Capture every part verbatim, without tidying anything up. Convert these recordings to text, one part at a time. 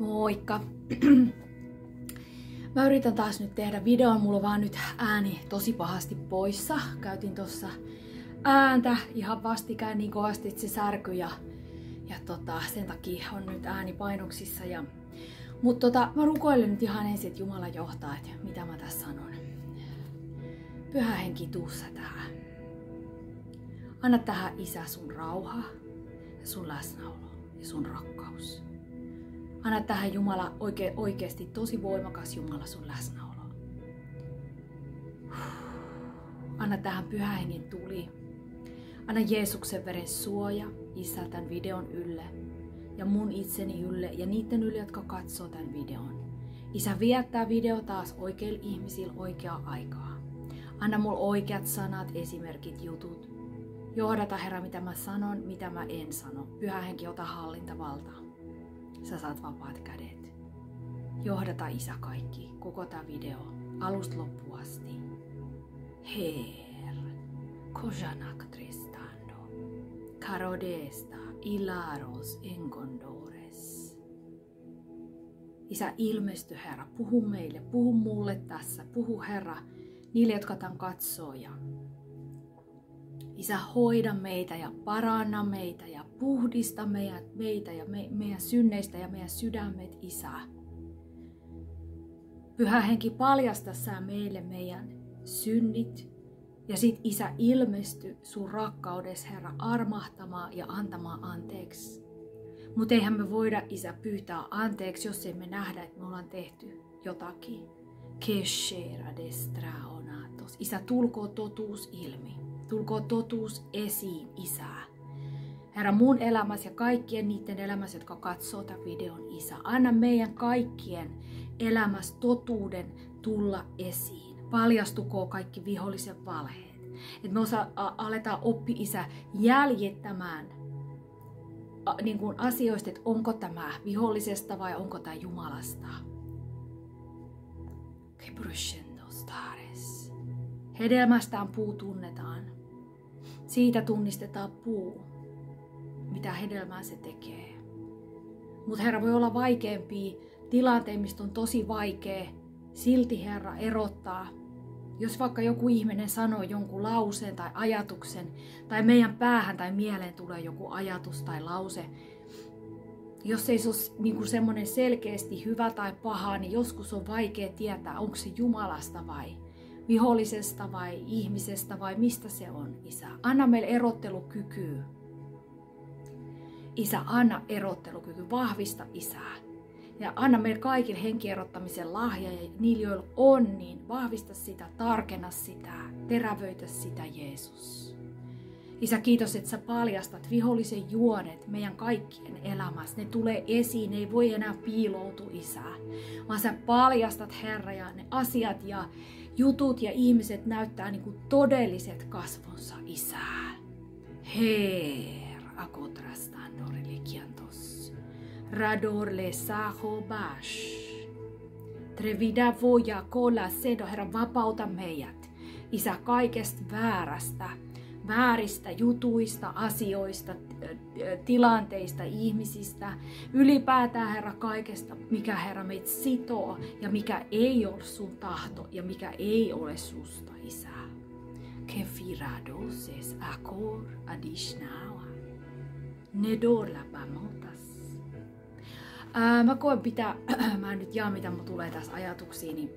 Moikka! Mä yritän taas nyt tehdä videon, mulla on vaan nyt ääni tosi pahasti poissa. Käytin tossa ääntä ihan vastikään niin kovasti, että se särkyi ja, ja tota, sen takia on nyt ääni painoksissa. Ja, mutta tota, mä rukoilen nyt ihan ensin, että Jumala johtaa, että mitä mä tässä sanon. Pyhä Henki, tuu sä tähän. Anna tähän Isä sun rauha ja sun läsnäolo ja sun rakkaus. Anna tähän Jumala oike, oikeasti tosi voimakas Jumala sun läsnäolo. Anna tähän Pyhä Hengen tuli. Anna Jeesuksen veren suoja Isä tämän videon ylle ja mun itseni ylle ja niiden ylle, jotka katsoo tämän videon. Isä, viettää video taas oikeilla ihmisillä oikeaa aikaa. Anna mulle oikeat sanat, esimerkit, jutut. Johdata, Herra, mitä mä sanon, mitä mä en sano. Pyhä Henki, ota hallintavaltaa. Sä saat vapaat kädet. Johdata, Isä, kaikki, koko tää video, alusta loppuun asti. Her, kojanak tristando, carodesta, ilaros enkondores. Isä, ilmesty, Herra, puhu meille, puhu mulle tässä, puhu, Herra, niille, jotka tämän katsoo. Ja Isä, hoida meitä ja paranna meitä ja puhdista meitä, meitä ja me, meidän synneistä ja meidän sydämet, Isä. Pyhä Henki, paljasta sä meille meidän synnit ja sit, Isä, ilmesty sun rakkaudessa, Herra, armahtamaan ja antamaan anteeksi. Mutta eihän me voida, Isä, pyytää anteeksi, jos emme nähdä, että me ollaan tehty jotakin. Keshera destraonatos. Isä, tulkoo totuus ilmi. Tulkoo totuus esiin, Isä. Herra, mun elämässä ja kaikkien niiden elämässä, jotka katsoo tämän videon, Isä. Anna meidän kaikkien elämässä totuuden tulla esiin. Paljastukoon kaikki vihollisen valheet. Että me osa, a, aletaan oppi, Isä, jäljittämään a, niin kuin asioista, että onko tämä vihollisesta vai onko tämä Jumalasta. Hedelmästään puu tunnetaan. Siitä tunnistetaan puu, mitä hedelmää se tekee. Mutta, Herra, voi olla vaikeampia tilanteita, mistä on tosi vaikea silti, Herra, erottaa. Jos vaikka joku ihminen sanoo jonkun lauseen tai ajatuksen, tai meidän päähän tai mieleen tulee joku ajatus tai lause, jos ei se ole niin semmoinen selkeästi hyvä tai paha, niin joskus on vaikea tietää, onko se Jumalasta vai vihollisesta vai ihmisestä vai mistä se on, Isä. Anna meille erottelukykyä. Isä, anna erottelukyky, vahvista, Isä. Ja anna meille kaikille henkierottamisen lahja ja niillä, joilla on, niin vahvista sitä, tarkenna sitä, terävöitä sitä, Jeesus. Isä, kiitos, että sä paljastat vihollisen juonet meidän kaikkien elämässä. Ne tulee esiin, ne ei voi enää piiloutua, Isä. Vaan sä paljastat, Herra, ja ne asiat ja jutut ja ihmiset näyttää niin kuin todelliset kasvonsa, Isä. Her, akotrastandor likiantos. Rador le saho bash. Trevida voja kola sedo, Herra, vapauta meidät, Isä, kaikesta väärästä. Vääristä jutuista, asioista, tilanteista, ihmisistä, ylipäätään, Herra, kaikesta, mikä, Herra, meitä sitoo ja mikä ei ole sun tahto ja mikä ei ole susta, Isä. Kefiradoses akor adishnawa. Nedor lapamotas. Mä koen pitää, mä en nyt jaa mitä mun tulee tässä ajatuksiin, niin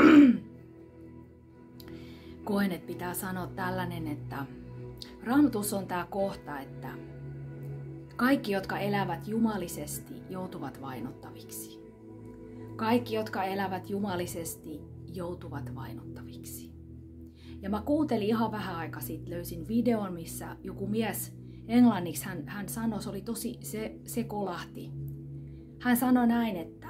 koen, että pitää sanoa tällainen, että Raamatussa on tämä kohta, että kaikki, jotka elävät jumalisesti, joutuvat vainottaviksi. Kaikki, jotka elävät jumalisesti, joutuvat vainottaviksi. Ja mä kuuntelin ihan vähän aikaa sitten, löysin videon, missä joku mies englanniksi, hän, hän sanoi, se oli tosi, se, se kolahti. Hän sanoi näin, että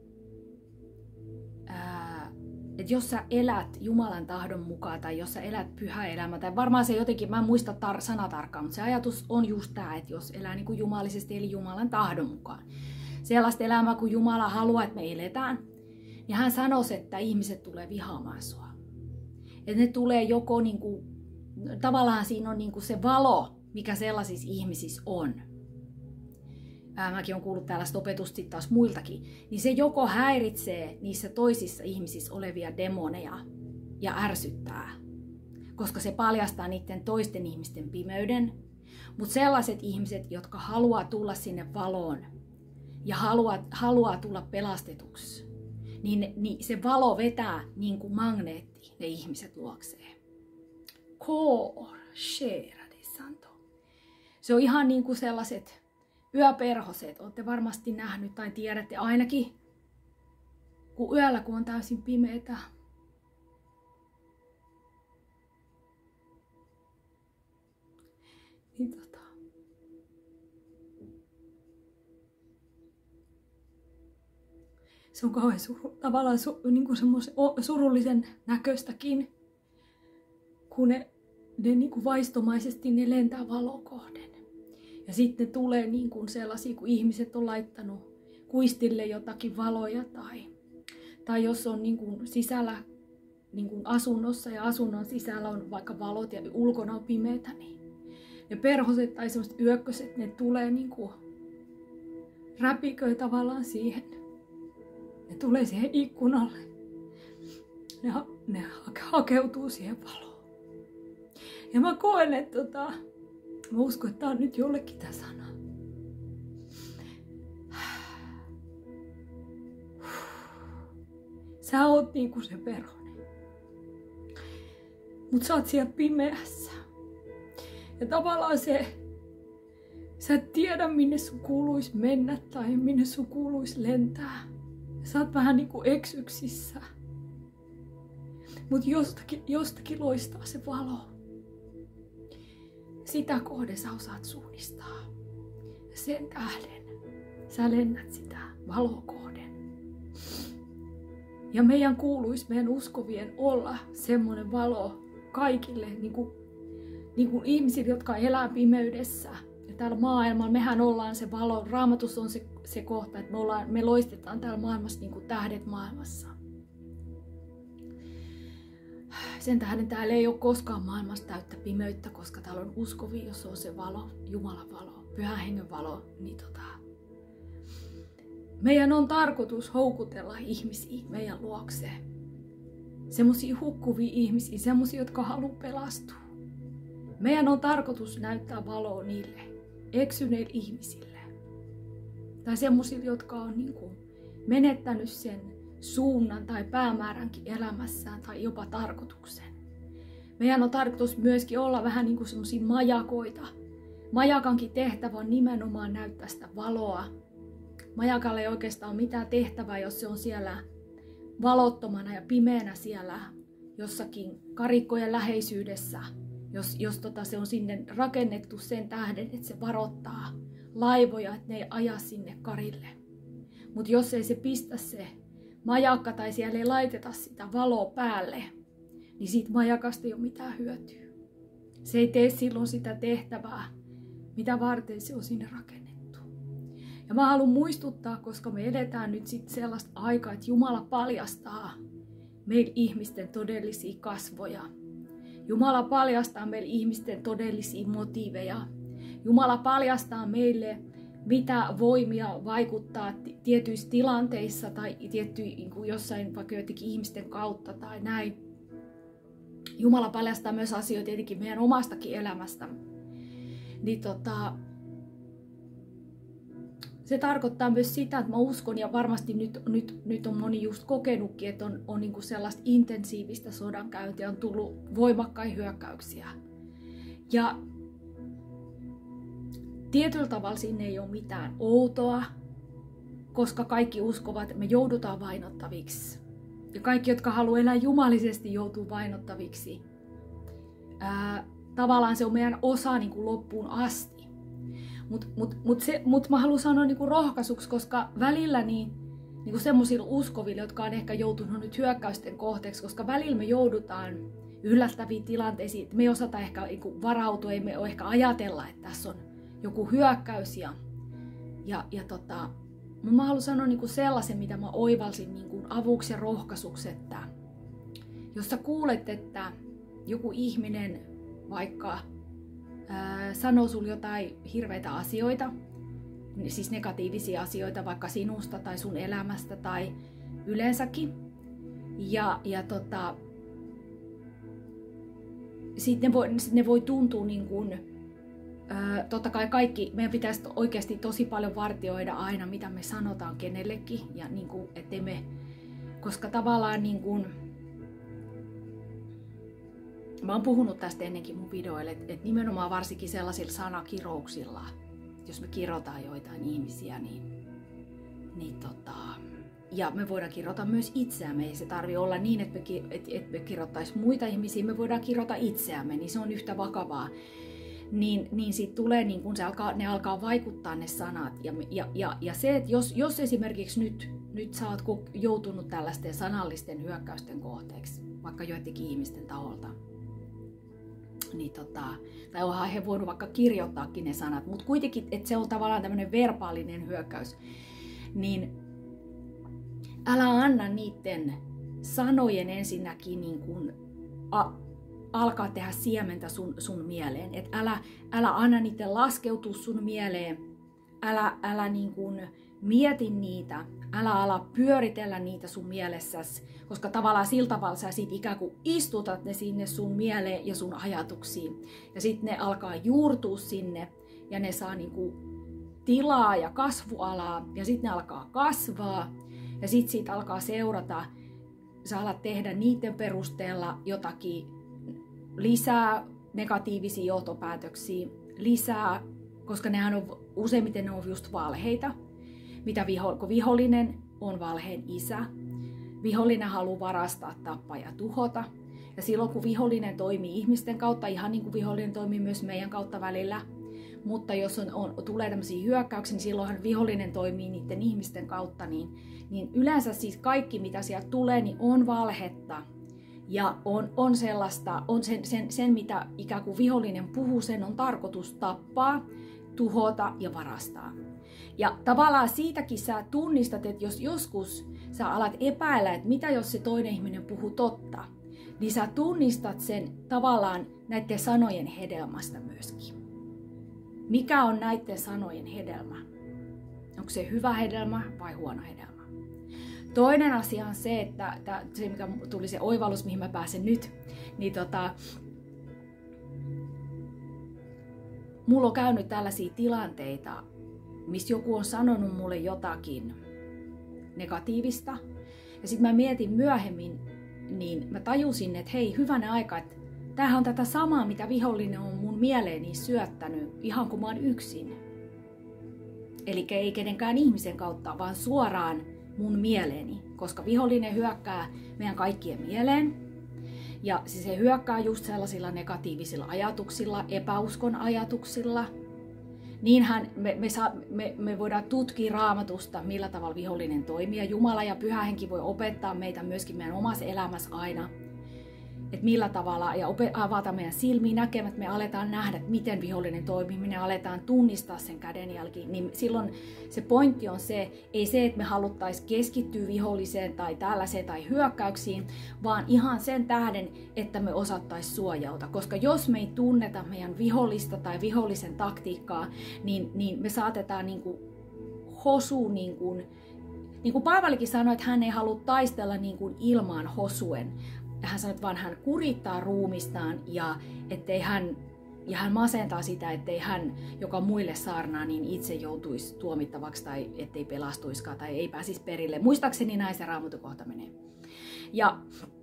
että jos sä elät Jumalan tahdon mukaan tai jos sä elät pyhä elämä, tai varmaan se jotenkin, mä en muista tar- sanatarkkaan, mutta se ajatus on just tää, että jos elää niin kuin jumalisesti eli Jumalan tahdon mukaan, sellaista elämää kuin Jumala haluaa, että me eletään, niin hän sanoisi, että ihmiset tulee vihaamaan sua. Että ne tulee joko niin kuin, tavallaan siinä on niin kuin se valo, mikä sellaisissa ihmisissä on. ää, mäkin olen kuullut tällaista opetusta sitten taas muiltakin, niin se joko häiritsee niissä toisissa ihmisissä olevia demoneja ja ärsyttää, koska se paljastaa niiden toisten ihmisten pimeyden, mutta sellaiset ihmiset, jotka haluaa tulla sinne valoon ja haluaa, haluaa tulla pelastetuksi, niin, niin se valo vetää niin kuin magneetti ne ihmiset luokseen. Kor, shera di santo. Se on ihan niin kuin sellaiset yöperhoset. Olette varmasti nähnyt tai tiedätte ainakin, kun yöllä kun on täysin pimeätä. Niin tota. Se on kauhean suru, tavallaan su, niin kuin surullisen näköistäkin, kun ne, ne niin kuin vaistomaisesti ne lentää valoa kohden. Ja sitten tulee niin kuin sellaisia, kun ihmiset on laittanut kuistille jotakin valoja tai, tai jos on niin kuin sisällä niin kuin asunnossa ja asunnon sisällä on vaikka valot ja ulkona on pimeätä, niin ne perhoset tai sellaiset yökköset, ne tulee niin kuin räpiköi tavallaan siihen. Ne tulee siihen ikkunalle. Ne, ha- ne hakeutuu siihen valoon. Ja mä koen, että tota, mä uskon, että tää on nyt jollekin tää sana. Sä oot niinku se perhonen. Mut sä oot siellä pimeässä. Ja tavallaan se, sä et tiedä minne sun kuuluis mennä tai minne sun kuuluis lentää. Sä oot vähän niinku eksyksissä. Mut jostakin, jostakin loistaa se valo. Sitä kohden sä osaat suunnistaa. Sen tähden sä lennät sitä valoa kohden. Ja meidän kuuluisi, meidän uskovien, olla semmoinen valo kaikille niin kuin, niin kuin ihmisille, jotka elää pimeydessä. Ja täällä maailmalla mehän ollaan se valo. Raamatussa on se, se kohta, että me, ollaan, me loistetaan täällä maailmassa niin kuin tähdet maailmassa. Sen tähden täällä ei ole koskaan maailmassa täyttä pimeyttä, koska täällä on uskovia, jos on se valo, Jumalan valo, Pyhän Hengen valo. Niin tota, meidän on tarkoitus houkutella ihmisiä meidän luokseen. Semmoisia hukkuvia ihmisiä, semmoisia, jotka haluaa pelastua. Meidän on tarkoitus näyttää valoa niille eksyneille ihmisille. Tai semmoisille, jotka on niin kuin menettänyt sen suunnan tai päämääränkin elämässään tai jopa tarkoituksen. Meidän on tarkoitus myöskin olla vähän niin kuin semmoisia majakoita. Majakankin tehtävä on nimenomaan näyttää sitä valoa. Majakalle ei oikeastaan ole mitään tehtävää, jos se on siellä valottomana ja pimeänä siellä jossakin karikkojen läheisyydessä. Jos, jos tota, se on sinne rakennettu sen tähden, että se varoittaa laivoja, että ne ei aja sinne karille. Mutta jos ei se pistä se majakka tai siellä ei laiteta sitä valoa päälle, niin siitä majakasta ei ole mitään hyötyä. Se ei tee silloin sitä tehtävää, mitä varten se on sinne rakennettu. Ja mä haluan muistuttaa, koska me eletään nyt sit sellaista aikaa, että Jumala paljastaa meille ihmisten todellisia kasvoja. Jumala paljastaa meille ihmisten todellisia motiiveja. Jumala paljastaa meille, mitä voimia vaikuttaa tietyissä tilanteissa tai tiettyihin niin jossain vaikka joidenkin ihmisten kautta tai näin. Jumala paljastaa myös asioita tietenkin meidän omastakin elämästä. Niin tota, se tarkoittaa myös sitä, että mä uskon ja varmasti nyt, nyt, nyt on moni just kokenutkin, että on, on niin kuin sellaista intensiivistä sodankäyntiä, on tullut voimakkaita hyökkäyksiä. Ja tietyllä tavalla siinä ei ole mitään outoa, koska kaikki uskovat, että me joudutaan vainottaviksi. Ja kaikki, jotka haluaa elää jumalisesti, joutuu vainottaviksi. Ää, tavallaan se on meidän osa niin kuin loppuun asti. Mutta mut, mut mut mä haluan sanoa niin kuin rohkaisuksi, koska välillä niin, niin kuin semmoisilla uskovilla, jotka on ehkä joutunut nyt hyökkäysten kohteeksi, koska välillä me joudutaan yllättäviin tilanteisiin, että me ei osata ehkä niin kuin varautua, ei me ole ehkä ajatella, että tässä on joku hyökkäys. Ja, ja, ja tota, mä haluan sanoa niin kuin sellaisen, mitä mä oivalsin niin kuin avuksi ja rohkaisuksi, että jos sä kuulet, että joku ihminen vaikka ää, sanoo sulle jotain hirveitä asioita, siis negatiivisia asioita vaikka sinusta tai sun elämästä tai yleensäkin. Ja, ja tota, sitten ne voi, sit ne voi tuntua niin kuin, ää, totta kai kaikki, meidän pitäisi oikeasti tosi paljon vartioida aina, mitä me sanotaan kenellekin, ja niin kuin, ettei me, koska tavallaan niin kuin, mä oon puhunut tästä ennenkin mun videoille, että et nimenomaan varsinkin sellaisilla sanakirouksilla, jos me kirotaan joitain ihmisiä, niin, niin tota, ja me voidaan kirota myös itseämme. Ei se tarvitse olla niin, että me, et, et me kirottaisi muita ihmisiä, me voidaan kirota itseämme, niin se on yhtä vakavaa. Niin, niin siitä tulee, niin kun se alkaa, ne alkaa vaikuttaa ne sanat. Ja, ja, ja, ja se, että jos, jos esimerkiksi nyt, nyt sä oot joutunut tällaisten sanallisten hyökkäysten kohteeksi, vaikka joidenkin ihmisten taholta, niin tota, tai onhan he voinut vaikka kirjoittaakin ne sanat, mutta kuitenkin, että se on tavallaan tämmöinen verbaalinen hyökkäys, niin älä anna niiden sanojen ensinnäkin niin kuin a, alkaa tehdä siementä sun, sun mieleen. Et älä, älä anna niiden laskeutua sun mieleen, älä, älä niin kuin mieti niitä, älä ala pyöritellä niitä sun mielessäsi, koska tavallaan sillä tavalla sä sit ikään kuin istutat ne sinne sun mieleen ja sun ajatuksiin. Ja sitten ne alkaa juurtua sinne ja ne saa niin kuin tilaa ja kasvualaa ja sitten ne alkaa kasvaa. Ja sitten siitä alkaa seurata, sä alat tehdä niiden perusteella jotakin lisää negatiivisia johtopäätöksiä, lisää, koska nehän on, useimmiten ne on just valheita, mitä viho, kun vihollinen on valheen isä. Vihollinen haluaa varastaa, tappaa ja tuhota. Ja silloin kun vihollinen toimii ihmisten kautta, ihan niin kuin vihollinen toimii myös meidän kautta välillä, mutta jos on, on, tulee tämmöisiä hyökkäyksiä, niin silloinhan vihollinen toimii niiden ihmisten kautta, niin, niin yleensä siis kaikki, mitä sieltä tulee, niin on valhetta. Ja on, on sellaista, on sen, sen, sen, mitä ikään kuin vihollinen puhuu, sen on tarkoitus tappaa, tuhota ja varastaa. Ja tavallaan siitäkin sä tunnistat, että jos joskus sä alat epäillä, että mitä jos se toinen ihminen puhuu totta, niin sä tunnistat sen tavallaan näiden sanojen hedelmästä myöskin. Mikä on näiden sanojen hedelmä? Onko se hyvä hedelmä vai huono hedelmä? Toinen asia on se, että, että se mikä tuli se oivallus, mihin mä pääsen nyt, niin tota, mulla on käynyt tällaisia tilanteita, missä joku on sanonut mulle jotakin negatiivista. Ja sitten mä mietin myöhemmin, niin mä tajusin, että hei, hyvänä aika, että tämähän on tätä samaa, mitä vihollinen on mun mieleeni syöttänyt, ihan kun mä oon yksin. Eli ei kenenkään ihmisen kautta, vaan suoraan mun mieleeni, koska vihollinen hyökkää meidän kaikkien mieleen. Ja se hyökkää just sellaisilla negatiivisilla ajatuksilla, epäuskon ajatuksilla. Niinhän me, me, saa, me, me voidaan tutkia Raamatusta, millä tavalla vihollinen toimii. Ja Jumala ja Pyhä Henki voi opettaa meitä myöskin meidän omassa elämässä aina, että millä tavalla, ja avata meidän silmiä näkemään, että me aletaan nähdä, että miten vihollinen toimii, me aletaan tunnistaa sen kädenjälki. Niin silloin se pointti on se, ei se, että me haluttaisiin keskittyä viholliseen tai tällaiseen tai hyökkäyksiin, vaan ihan sen tähden, että me osattaisiin suojauta. Koska jos me ei tunneta meidän vihollista tai vihollisen taktiikkaa, niin, niin me saatetaan niin kuin hosua, niin kuin, niin kuin Paavalikin sanoi, että hän ei halua taistella niin kuin ilmaan hosuen. Hän sanoi, että vaan hän kurittaa ruumistaan ja, ettei hän, ja hän masentaa sitä, ettei hän, joka muille saarnaa, niin itse joutuisi tuomittavaksi tai ettei pelastuiskaan tai ei pääsisi perille. Muistaakseni näin se Raamatukohta menee. Ja,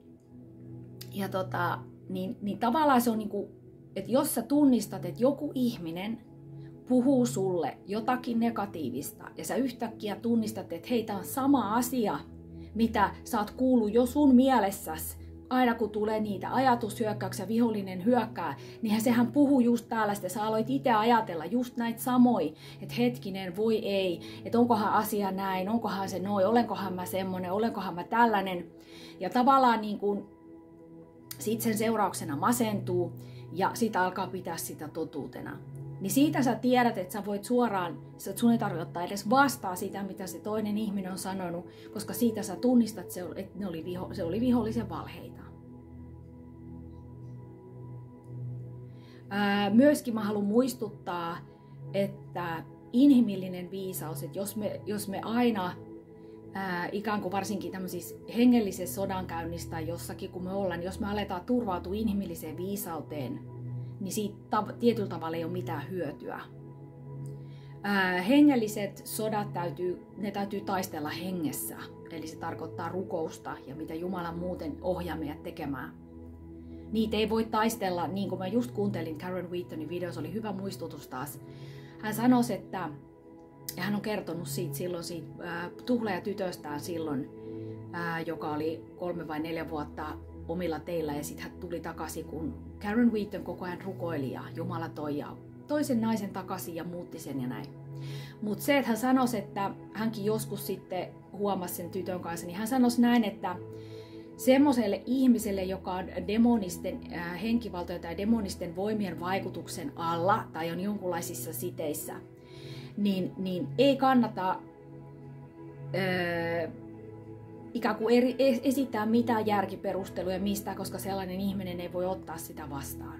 ja tota, niin, niin tavallaan se on niin kuin, että jos sä tunnistat, että joku ihminen puhuu sulle jotakin negatiivista ja sä yhtäkkiä tunnistat, että hei, tää on sama asia, mitä sä oot kuullut jo sun mielessäsi, aina kun tulee niitä ajatushyökkäyksiä, vihollinen hyökkää, niin sehän puhuu just tällaista. Sä aloit itse ajatella just näitä samoja, että hetkinen, voi ei, että onkohan asia näin, onkohan se noin, olenkohan mä semmonen, olenkohan mä tällainen. Ja tavallaan niin kun sit sen seurauksena masentuu ja siitä alkaa pitää sitä totuutena. Niin siitä sä tiedät, että sä voit suoraan, että sun ei tarvitse ottaa edes vastaa sitä, mitä se toinen ihminen on sanonut, koska siitä sä tunnistat, että ne oli viho, se oli vihollisen valheita. Ää, myöskin mä haluan muistuttaa, että inhimillinen viisaus, että jos me, jos me aina ää, ikään kuin varsinkin tämmöisissä hengellisessä sodankäynnissä tai jossakin kun me ollaan, niin jos me aletaan turvautua inhimilliseen viisauteen, niin siitä tav- tietyllä tavalla ei ole mitään hyötyä. Ää, hengelliset sodat täytyy, ne täytyy taistella hengessä, eli se tarkoittaa rukousta ja mitä Jumala muuten ohjaa meidät tekemään. Niitä ei voi taistella, niin kuin mä just kuuntelin Karen Wheatonin videossa, oli hyvä muistutus taas. Hän sanoi, että ja hän on kertonut siitä silloin siitä äh, tuhlaajatytöstään silloin, äh, joka oli kolme vai neljä vuotta omilla teillä ja sitten hän tuli takaisin, kun Karen Wheaton koko ajan rukoili ja Jumala toi ja toisen naisen takaisin ja muutti sen ja näin. Mutta se, että hän sanoi, että hänkin joskus sitten huomasi sen tytön kanssa, niin hän sanoi näin, että semmoiselle ihmiselle, joka on demonisten äh, henkivaltoja tai demonisten voimien vaikutuksen alla tai on jonkunlaisissa siteissä, niin, niin ei kannata äh, ikään kuin eri, esittää mitään järkiperusteluja mistään, koska sellainen ihminen ei voi ottaa sitä vastaan.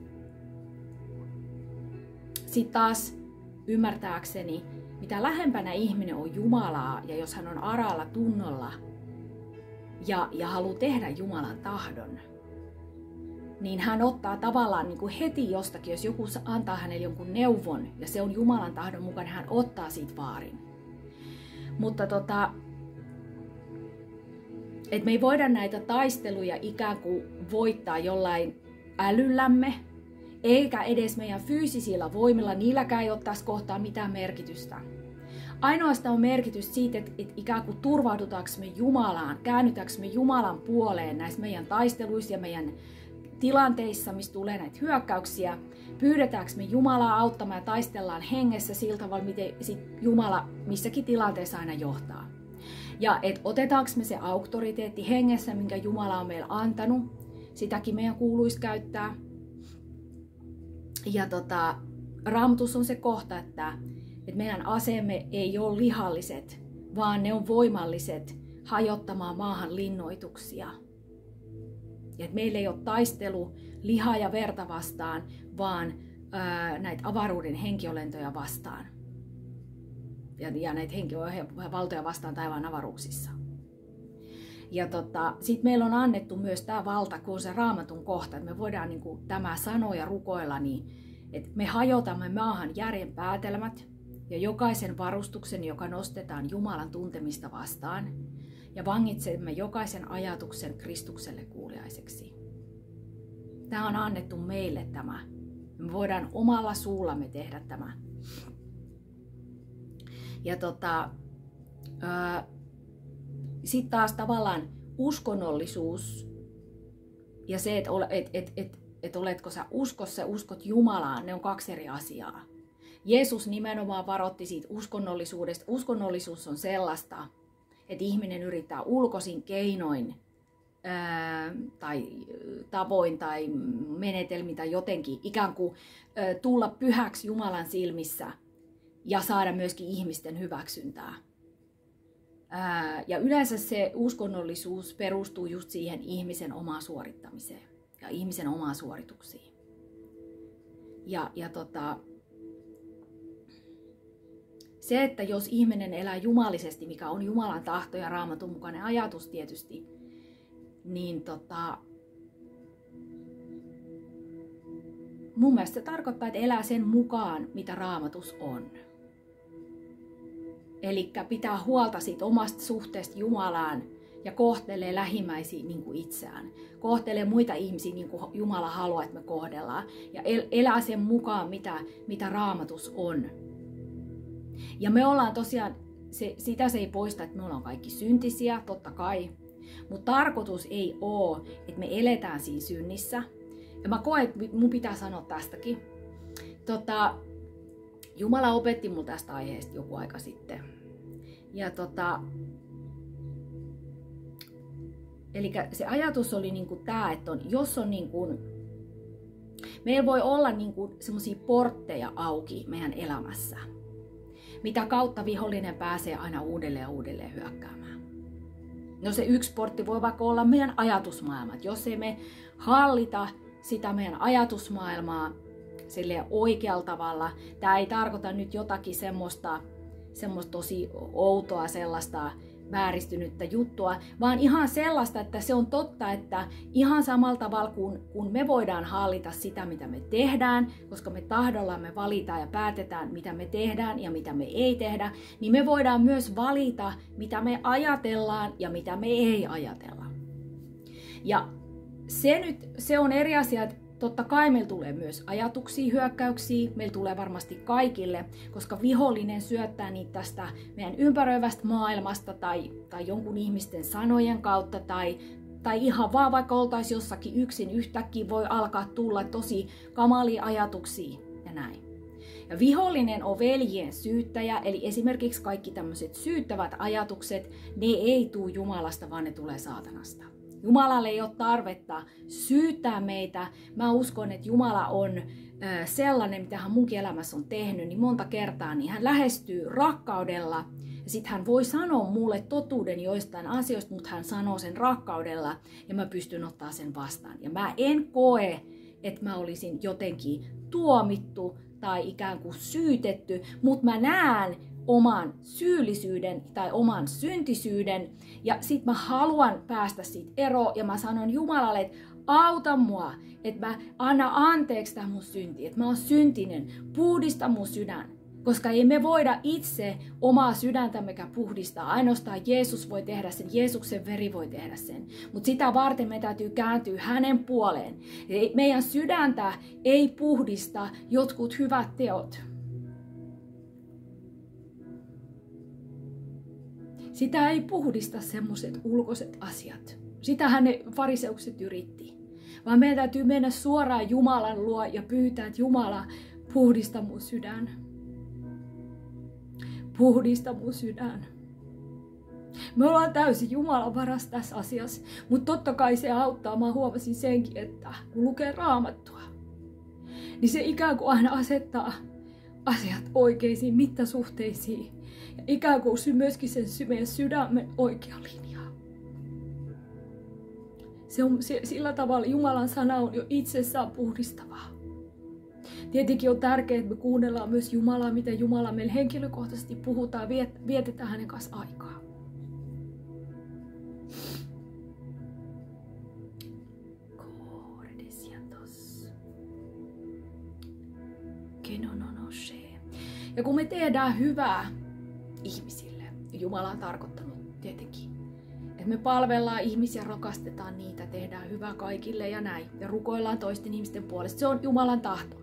Sitten taas ymmärtääkseni, mitä lähempänä ihminen on Jumalaa ja jos hän on araalla tunnolla, Ja, ja haluaa tehdä Jumalan tahdon, niin hän ottaa tavallaan niin kuin heti jostakin, jos joku antaa hänelle jonkun neuvon ja se on Jumalan tahdon mukaan, hän ottaa siitä vaarin. Mutta tota, et me ei voida näitä taisteluja ikään kuin voittaa jollain älyllämme, eikä edes meidän fyysisillä voimilla, niilläkään ei ole tässä kohtaa mitään merkitystä. Ainoastaan on merkitys siitä, että, että ikään kuin turvaudutaanko me Jumalaan, käännytäänkö me Jumalan puoleen näissä meidän taisteluissa ja meidän tilanteissa, missä tulee näitä hyökkäyksiä. Pyydetäänkö me Jumalaa auttamaan ja taistellaan hengessä sillä tavalla, miten sit Jumala missäkin tilanteessa aina johtaa. Ja että otetaanko me se auktoriteetti hengessä, minkä Jumala on meille antanut, sitäkin meidän kuuluisi käyttää. Ja tota, Raamatus on se kohta, että että meidän aseemme ei ole lihalliset, vaan ne on voimalliset hajottamaan maahan linnoituksia. Ja että meillä ei ole taistelu lihaa ja verta vastaan, vaan ää, näitä avaruuden henkiolentoja vastaan. Ja, ja näitä henkivaltoja vastaan taivaan avaruuksissa. Ja tota, sitten meillä on annettu myös tämä valta, kun on se Raamatun kohta, että me voidaan niin kuin tämä sanoa ja rukoilla, niin että me hajotamme maahan järjen päätelmät, ja jokaisen varustuksen, joka nostetaan Jumalan tuntemista vastaan, ja vangitsemme jokaisen ajatuksen Kristukselle kuuliaiseksi. Tämä on annettu meille tämä. Me voidaan omalla suullamme tehdä tämä. Ja tota, sitten taas tavallaan uskonnollisuus ja se, että et, et, et, et oletko sä uskossa ja uskot Jumalaan, ne on kaksi eri asiaa. Jeesus nimenomaan varoitti siitä uskonnollisuudesta. Uskonnollisuus on sellaista, että ihminen yrittää ulkoisin keinoin ää, tai tavoin tai menetelmin tai jotenkin ikään kuin ää, tulla pyhäksi Jumalan silmissä ja saada myöskin ihmisten hyväksyntää. Ää, ja yleensä se uskonnollisuus perustuu just siihen ihmisen omaan suorittamiseen ja ihmisen omaan suorituksiin. Ja, ja tota... Se, että jos ihminen elää jumalisesti, mikä on Jumalan tahto ja Raamatun mukainen ajatus tietysti, niin tota, mun mielestä se tarkoittaa, että elää sen mukaan, mitä Raamatus on. Eli pitää huolta siitä omasta suhteesta Jumalaan ja kohtelee lähimmäisiä niin kuin itseään. Kohtelee muita ihmisiä niin kuin Jumala haluaa, että me kohdellaan. Ja elää sen mukaan, mitä, mitä Raamatus on. Ja me ollaan tosiaan, se, sitä se ei poista, että me ollaan kaikki syntisiä, totta kai. Mutta tarkoitus ei ole, että me eletään siinä synnissä. Ja mä koen, että mun pitää sanoa tästäkin. Tota, Jumala opetti mulle tästä aiheesta joku aika sitten. Ja tota, eli se ajatus oli niinku tää, että on, jos on niinku, meillä voi olla niinku semmosia portteja auki meidän elämässä, mitä kautta vihollinen pääsee aina uudelleen ja uudelleen hyökkäämään. No se yksi portti voi vaikka olla meidän ajatusmaailmat. Jos ei me hallita sitä meidän ajatusmaailmaa, silleen oikealla tavalla. Tämä ei tarkoita nyt jotakin semmoista, semmoista tosi outoa sellaista vääristynyttä juttua, vaan ihan sellaista, että se on totta, että ihan samalla tavalla kun, kun me voidaan hallita sitä, mitä me tehdään, koska me tahdollamme valitaan ja päätetään, mitä me tehdään ja mitä me ei tehdä, niin me voidaan myös valita, mitä me ajatellaan ja mitä me ei ajatella. Ja se nyt, se on eri asia, että totta kai meillä tulee myös ajatuksia, hyökkäyksiä, meillä tulee varmasti kaikille, koska vihollinen syöttää niitä tästä meidän ympäröivästä maailmasta tai, tai jonkun ihmisten sanojen kautta tai, tai ihan vaan vaikka oltaisiin jossakin yksin, yhtäkkiä voi alkaa tulla tosi kamalia ajatuksia ja näin. Ja vihollinen on veljien syyttäjä, eli esimerkiksi kaikki tämmöiset syyttävät ajatukset, ne ei tule Jumalasta, vaan ne tulee saatanasta. Jumalalle ei ole tarvetta syyttää meitä. Mä uskon, että Jumala on sellainen, mitä hän munkin elämässä on tehnyt, niin monta kertaa niin hän lähestyy rakkaudella. Ja sitten hän voi sanoa mulle totuuden joistain asioista, mutta hän sanoo sen rakkaudella ja mä pystyn ottaa sen vastaan. Ja mä en koe, että mä olisin jotenkin tuomittu tai ikään kuin syytetty, mutta mä näen oman syyllisyyden tai oman syntisyyden ja sit mä haluan päästä siitä eroon ja mä sanon Jumalalle, että auta mua, että mä anna anteeksi tämä mun synti, että mä oon syntinen, puhdista mun sydän. Koska ei me voida itse omaa sydäntämmekä puhdistaa, ainoastaan Jeesus voi tehdä sen, Jeesuksen veri voi tehdä sen. Mutta sitä varten me täytyy kääntyä hänen puoleen. Meidän sydäntä ei puhdista jotkut hyvät teot. Sitä ei puhdista semmoiset ulkoiset asiat. Sitähän ne fariseukset yritti. Vaan meidän täytyy mennä suoraan Jumalan luo ja pyytää, että Jumala, puhdista mun sydän. Puhdista mun sydän. Me ollaan täysin Jumalan varassa tässä asiassa, mutta totta kai se auttaa. Mä huomasin senkin, että kun lukee Raamattua, niin se ikään kuin aina asettaa asiat oikeisiin mittasuhteisiin. Ja ikään kuin myöskin sen meidän sydämen oikea linja. Se on, se, sillä tavalla Jumalan sana on jo itsessään puhdistavaa. Tietenkin on tärkeää, että me kuunnellaan myös Jumalaa, miten Jumala meille henkilökohtaisesti puhutaan ja vietetään hänen kanssa aikaa. Ja kun me tehdään hyvää ihmisille, Jumala on tarkoittanut tietenkin, että me palvellaan ihmisiä, rakastetaan niitä, tehdään hyvää kaikille ja näin, ja rukoillaan toisten ihmisten puolesta. Se on Jumalan tahto.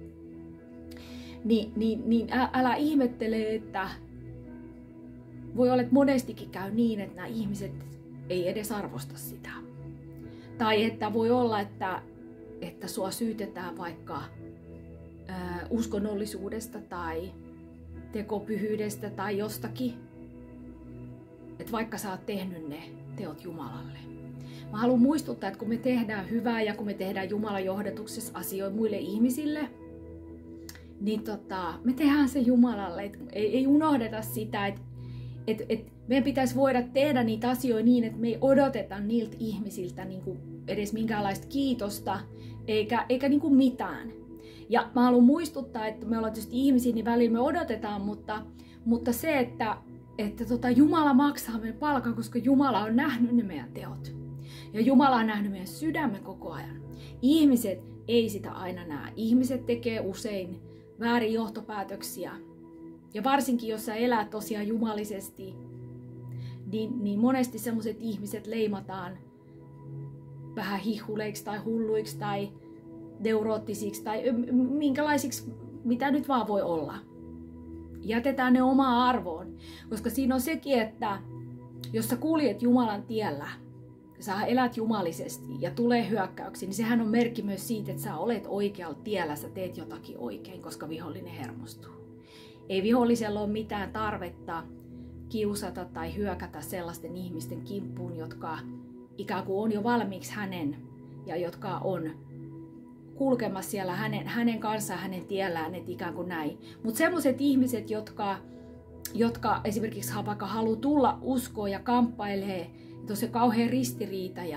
Niin, niin, niin älä ihmettele, että voi olla, että monestikin käy niin, että nämä ihmiset ei edes arvosta sitä. Tai että voi olla, että, että sua syytetään vaikka ää, uskonnollisuudesta tai tekopyhyydestä tai jostakin. Että vaikka sä oot tehnyt ne teot Jumalalle. Mä haluan muistuttaa, että kun me tehdään hyvää ja kun me tehdään Jumalan johdatuksessa asioita muille ihmisille, niin tota, me tehdään se Jumalalle. Et ei, ei unohdeta sitä, että et, et meidän pitäisi voida tehdä niitä asioita niin, että me ei odoteta niiltä ihmisiltä niin kuin edes minkäänlaista kiitosta, eikä, eikä niin kuin mitään. Ja mä haluan muistuttaa, että me ollaan tietysti ihmisiä, niin välillä me odotetaan, mutta, mutta se, että, että tota, Jumala maksaa meidän palkan, koska Jumala on nähnyt ne meidän teot. Ja Jumala on nähnyt meidän sydämme koko ajan. Ihmiset ei sitä aina näe. Ihmiset tekee usein väärin johtopäätöksiä. Ja varsinkin, jos sä elät tosiaan jumalisesti, niin, niin monesti sellaiset ihmiset leimataan vähän hihuleiksi tai hulluiksi tai neuroottisiksi tai minkälaisiksi, mitä nyt vaan voi olla. Jätetään ne omaan arvoon, koska siinä on sekin, että jos sä kuljet Jumalan tiellä, sä elät jumalisesti ja tulee hyökkäyksiä, niin sehän on merkki myös siitä, että sä olet oikealla tiellä, sä teet jotakin oikein, koska vihollinen hermostuu. Ei vihollisella ole mitään tarvetta kiusata tai hyökätä sellaisten ihmisten kimppuun, jotka ikään kuin on jo valmiiksi hänen ja jotka on kulkemassa siellä hänen, hänen kanssaan, hänen tiellään, että ikään kuin näin. Mutta sellaiset ihmiset, jotka, jotka esimerkiksi vaikka haluaa tulla uskoon ja kamppailee, että on se kauhean ristiriita ja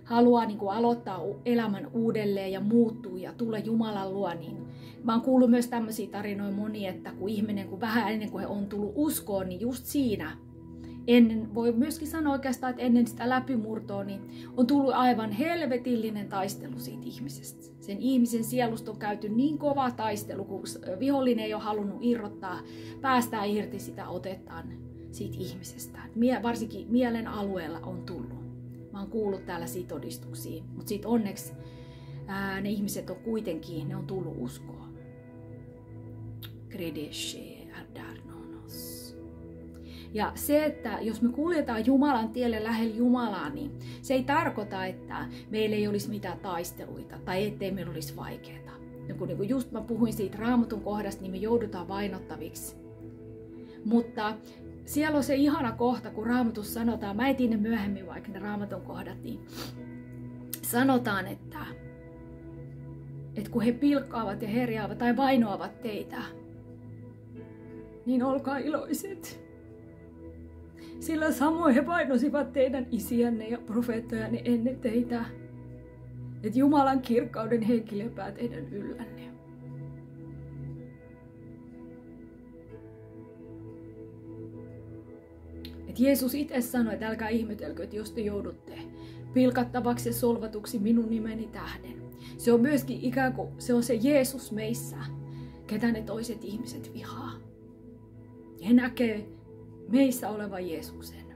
haluaa niin kuin aloittaa elämän uudelleen ja muuttuu ja tulla Jumalan luo, niin mä oon kuullut myös tämmöisiä tarinoja moni, että kun ihminen, kun vähän ennen kuin he on tullut uskoon, niin just siinä, ennen, voi myöskin sanoa oikeastaan, että ennen sitä läpimurtoa, niin on tullut aivan helvetillinen taistelu siitä ihmisestä. Sen ihmisen sielusta on käyty niin kova taistelu, kun vihollinen ei ole halunnut irrottaa, päästää irti sitä otettaan siitä ihmisestä. Mie, varsinkin mielen alueella on tullut. Mä oon kuullut täällä siitä todistuksia, mutta sitten onneksi ää, ne ihmiset on kuitenkin, ne on tullut uskoon. Ja se, että jos me kuljetaan Jumalan tielle lähellä Jumalaa, niin se ei tarkoita, että meillä ei olisi mitään taisteluita tai ettei meillä olisi vaikeaa. Ja kun, niin kun just mä puhuin siitä Raamatun kohdasta, niin me joudutaan vainottaviksi. Mutta siellä on se ihana kohta, kun Raamatussa sanotaan, mä etin ne myöhemmin vaikka ne Raamatun kohdat, niin sanotaan, että, että kun he pilkkaavat ja herjaavat tai vainoavat teitä, niin olkaa iloiset. Sillä samoin he vainosivat teidän isiänne ja profeettojanne ennen teitä, että Jumalan kirkkauden henki lepää teidän yllänne. Et Jeesus itse sanoi, että älkää ihmetelkö, että jos te joudutte pilkattavaksi ja solvatuksi minun nimeni tähden. Se on myöskin ikään kuin se on se Jeesus meissä, ketä ne toiset ihmiset vihaa. He näkee meissä olevan Jeesuksen.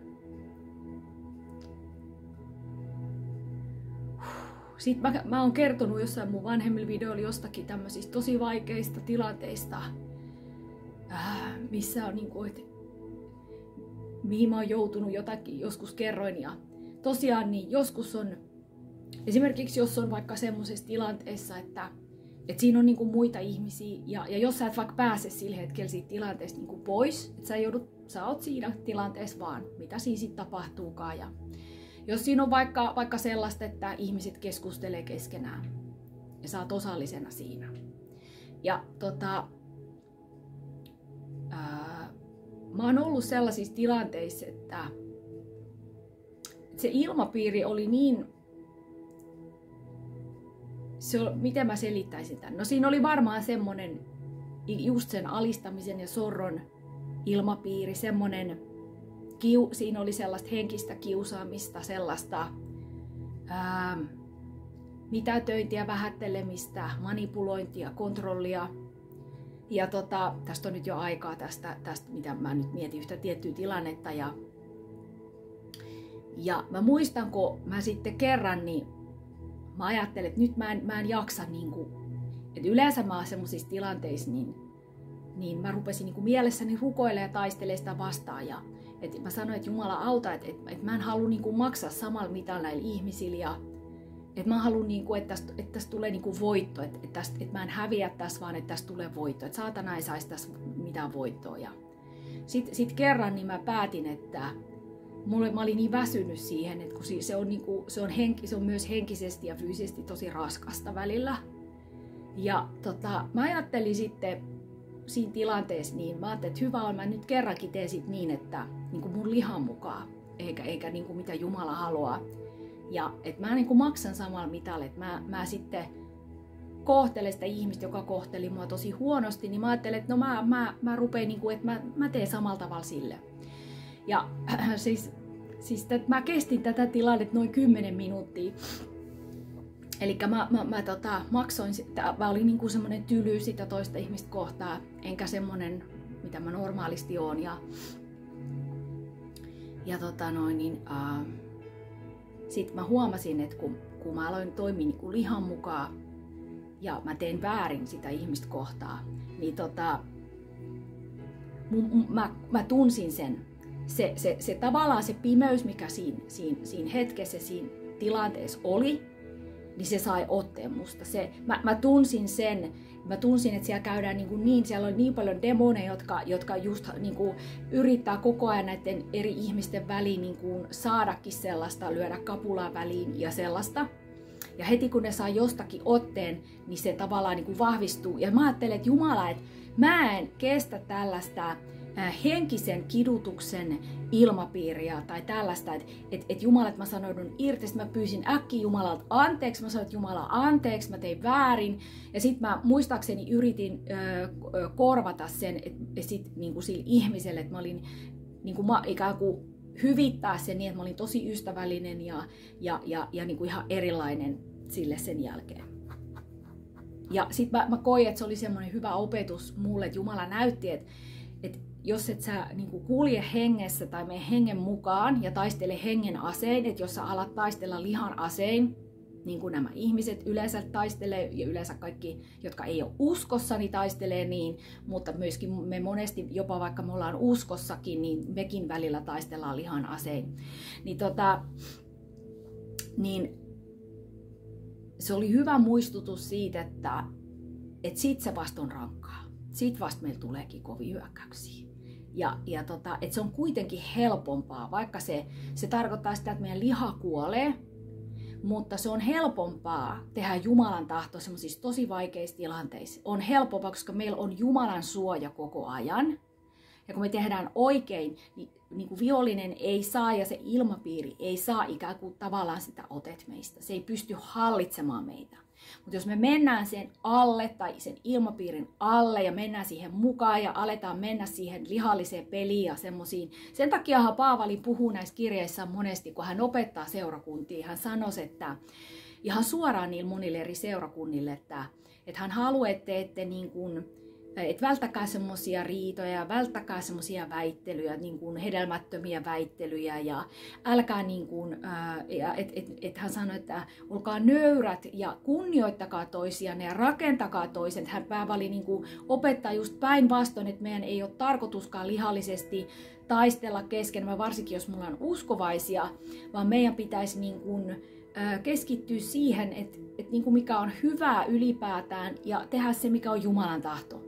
Sitten mä, mä oon kertonut jossain mun vanhemmilla videoilla jostakin tämmöisistä tosi vaikeista tilanteista, äh, missä on niin kuin, että mihin mä oon joutunut jotakin, joskus kerroin. Ja tosiaan niin joskus on, esimerkiksi jos on vaikka semmoisessa tilanteessa, että, että siinä on niin kuin muita ihmisiä, ja, ja jos sä et vaikka pääse sillä hetkellä siitä tilanteesta niin kuin pois, että sä, joudut, sä oot siinä tilanteessa vaan, mitä siinä sitten tapahtuukaan. Ja jos siinä on vaikka, vaikka sellaista, että ihmiset keskustelee keskenään, ja sä oot osallisena siinä. Ja tota, ää, mä oon ollut sellaisissa tilanteissa, että se ilmapiiri oli niin, se oli, miten mä selittäisin tämän? No siinä oli varmaan semmonen, just sen alistamisen ja sorron ilmapiiri, semmonen, kiu, siinä oli sellaista henkistä kiusaamista, sellaista ää, mitätöintiä, vähättelemistä, manipulointia, kontrollia. Ja tota, tästä on nyt jo aikaa tästä, tästä, mitä mä nyt mietin yhtä tiettyä tilannetta. Ja, ja mä muistan, kun mä sitten kerran, niin mä ajattelin, että nyt mä en, mä en jaksa, niin kuin, että yleensä mä oon semmoisissa tilanteissa, niin, niin mä rupesin niin kuin mielessäni rukoilemaan ja taistelemaan sitä vastaan. Ja, että mä sanoin, että Jumala auta, että, että, että mä en halua niin kuin maksaa samalla mitalla näillä ihmisillä. Ja, että mä haluan, niin kuin, että, tästä, että tästä tulee niin kuin voitto, että, että, tästä, että mä en häviä tässä, vaan että tästä tulee voitto. Että saatana ei saisi tässä mitään voittoa. Sitten sit kerran niin mä päätin, että mulle, mä olin niin väsynyt siihen, että kun se on, niin kuin, se on, henki, se on myös henkisesti ja fyysisesti tosi raskasta välillä. Ja tota, mä ajattelin sitten siinä tilanteessa, niin mä ajattelin, että hyvä on, mä nyt kerrankin teen sit niin, että niin kuin mun lihan mukaan, eikä, eikä niin kuin mitä Jumala haluaa. Ja että mä niin kuin maksan samalla mitalla, että mä, mä sitten kohtelen sitä ihmistä, joka kohteli mua tosi huonosti, niin mä ajattelin, että no mä, mä, mä rupean, niin kuin, että mä, mä teen samalla tavalla sille. Ja äh, siis, siis tät, mä kestin tätä tilannetta noin kymmenen minuuttia. Eli mä, mä, mä tota, maksoin, mä olin niin kuin semmoinen tyly sitä toista ihmistä kohtaan, enkä semmoinen, mitä mä normaalisti oon. Ja, ja tota noin, niin, äh, sitten mä huomasin, että kun, kun mä aloin toimia niin kuin lihan mukaan ja mä tein väärin sitä ihmistä kohtaa, niin tota, mun, mä, mä tunsin sen. Se, se, se tavallaan se pimeys, mikä siinä, siinä, siinä hetkessä, siinä tilanteessa oli, niin se sai otteen musta. Se, mä, mä tunsin sen, mä tunsin, että siellä käydään niin, kuin niin siellä on niin paljon demoneja, jotka, jotka just niin kuin yrittää koko ajan näiden eri ihmisten väliin niin kuin saadakin sellaista, lyödä kapulaa väliin ja sellaista. Ja heti kun ne saa jostakin otteen, niin se tavallaan niin kuin vahvistuu. Ja mä ajattelen, että Jumala, että mä en kestä tällaista henkisen kidutuksen ilmapiiriä tai tällaista, että et, et Jumala, että mä sanoudun irti, sitten mä pyysin äkkiä Jumalalta anteeksi, mä sanoin, että Jumala anteeksi, mä tein väärin, ja sitten mä muistaakseni yritin ö, korvata sen et, et sit, niin kuin sille ihmiselle, että mä olin niin kuin mä, ikään kuin hyvittää sen niin, että mä olin tosi ystävällinen ja, ja, ja, ja niin kuin ihan erilainen sille sen jälkeen. Ja sitten mä, mä koin, että se oli semmoinen hyvä opetus mulle, että Jumala näytti, että, että jos et sä niin kuin kulje hengessä tai mene hengen mukaan ja taistele hengen asein, että jos sä alat taistella lihan asein, niin kuin nämä ihmiset yleensä taistelee, ja yleensä kaikki, jotka ei ole uskossa, niin taistelee niin, mutta myöskin me monesti, jopa vaikka me ollaan uskossakin, niin mekin välillä taistellaan lihan asein. Niin, tota, niin se oli hyvä muistutus siitä, että, että sit se vasta on rankkaa. Sit vasta meillä tuleekin kovia hyökkäyksiä. Ja, ja tota, että se on kuitenkin helpompaa, vaikka se, se tarkoittaa sitä, että meidän liha kuolee, mutta se on helpompaa tehdä Jumalan tahto semmoisissa tosi vaikeissa tilanteissa. On helpompaa, koska meillä on Jumalan suoja koko ajan. Ja kun me tehdään oikein, niin, niin kuin vihollinen ei saa ja se ilmapiiri ei saa ikään kuin tavallaan sitä otet meistä. Se ei pysty hallitsemaan meitä. Mutta jos me mennään sen alle tai sen ilmapiirin alle ja mennään siihen mukaan ja aletaan mennä siihen lihalliseen peliin ja semmoisiin. Sen takiahan Paavali puhuu näissä kirjeissään monesti, kun hän opettaa seurakuntia. Hän sanoi, että ihan suoraan niille monille eri seurakunnille, että, että hän haluaa, että te ette niin kuin, et välttäkää semmoisia riitoja, välttäkää semmoisia väittelyjä, niin kuin hedelmättömiä väittelyjä ja älkää niin kuin, että et, et hän sanoi, että olkaa nöyrät ja kunnioittakaa toisianne ja rakentakaa toisen. Hän Paavali niin kuin opettaa just päinvastoin, että meidän ei ole tarkoituskaan lihallisesti taistella kesken, varsinkin jos mulla on uskovaisia, vaan meidän pitäisi niin kuin keskittyä siihen, että, että niin kuin mikä on hyvää ylipäätään ja tehdä se, mikä on Jumalan tahto.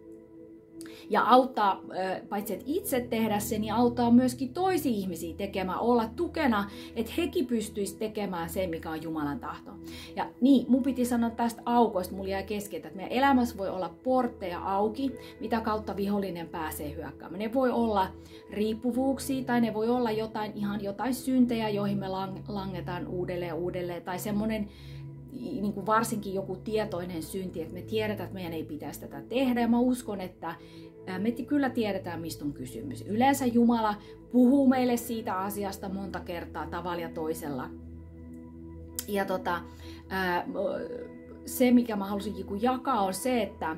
Ja auttaa, paitsi että itse tehdä sen, niin auttaa myöskin toisia ihmisiä tekemään, olla tukena, että hekin pystyisi tekemään sen, mikä on Jumalan tahto. Ja niin, mun piti sanoa tästä aukoista, mulla jäi kesken, että meidän elämässä voi olla portteja auki, mitä kautta vihollinen pääsee hyökkäämään. Ne voi olla riippuvuuksia tai ne voi olla jotain, ihan jotain syntejä, joihin me langetaan uudelleen ja uudelleen, tai semmoinen niin kuin varsinkin joku tietoinen synti, että me tiedetään, että meidän ei pitäisi tätä tehdä. Ja mä uskon, että me kyllä tiedetään, mistä on kysymys. Yleensä Jumala puhuu meille siitä asiasta monta kertaa tavalla ja toisella. Ja tota, se, mikä mä halusinkin jakaa, on se, että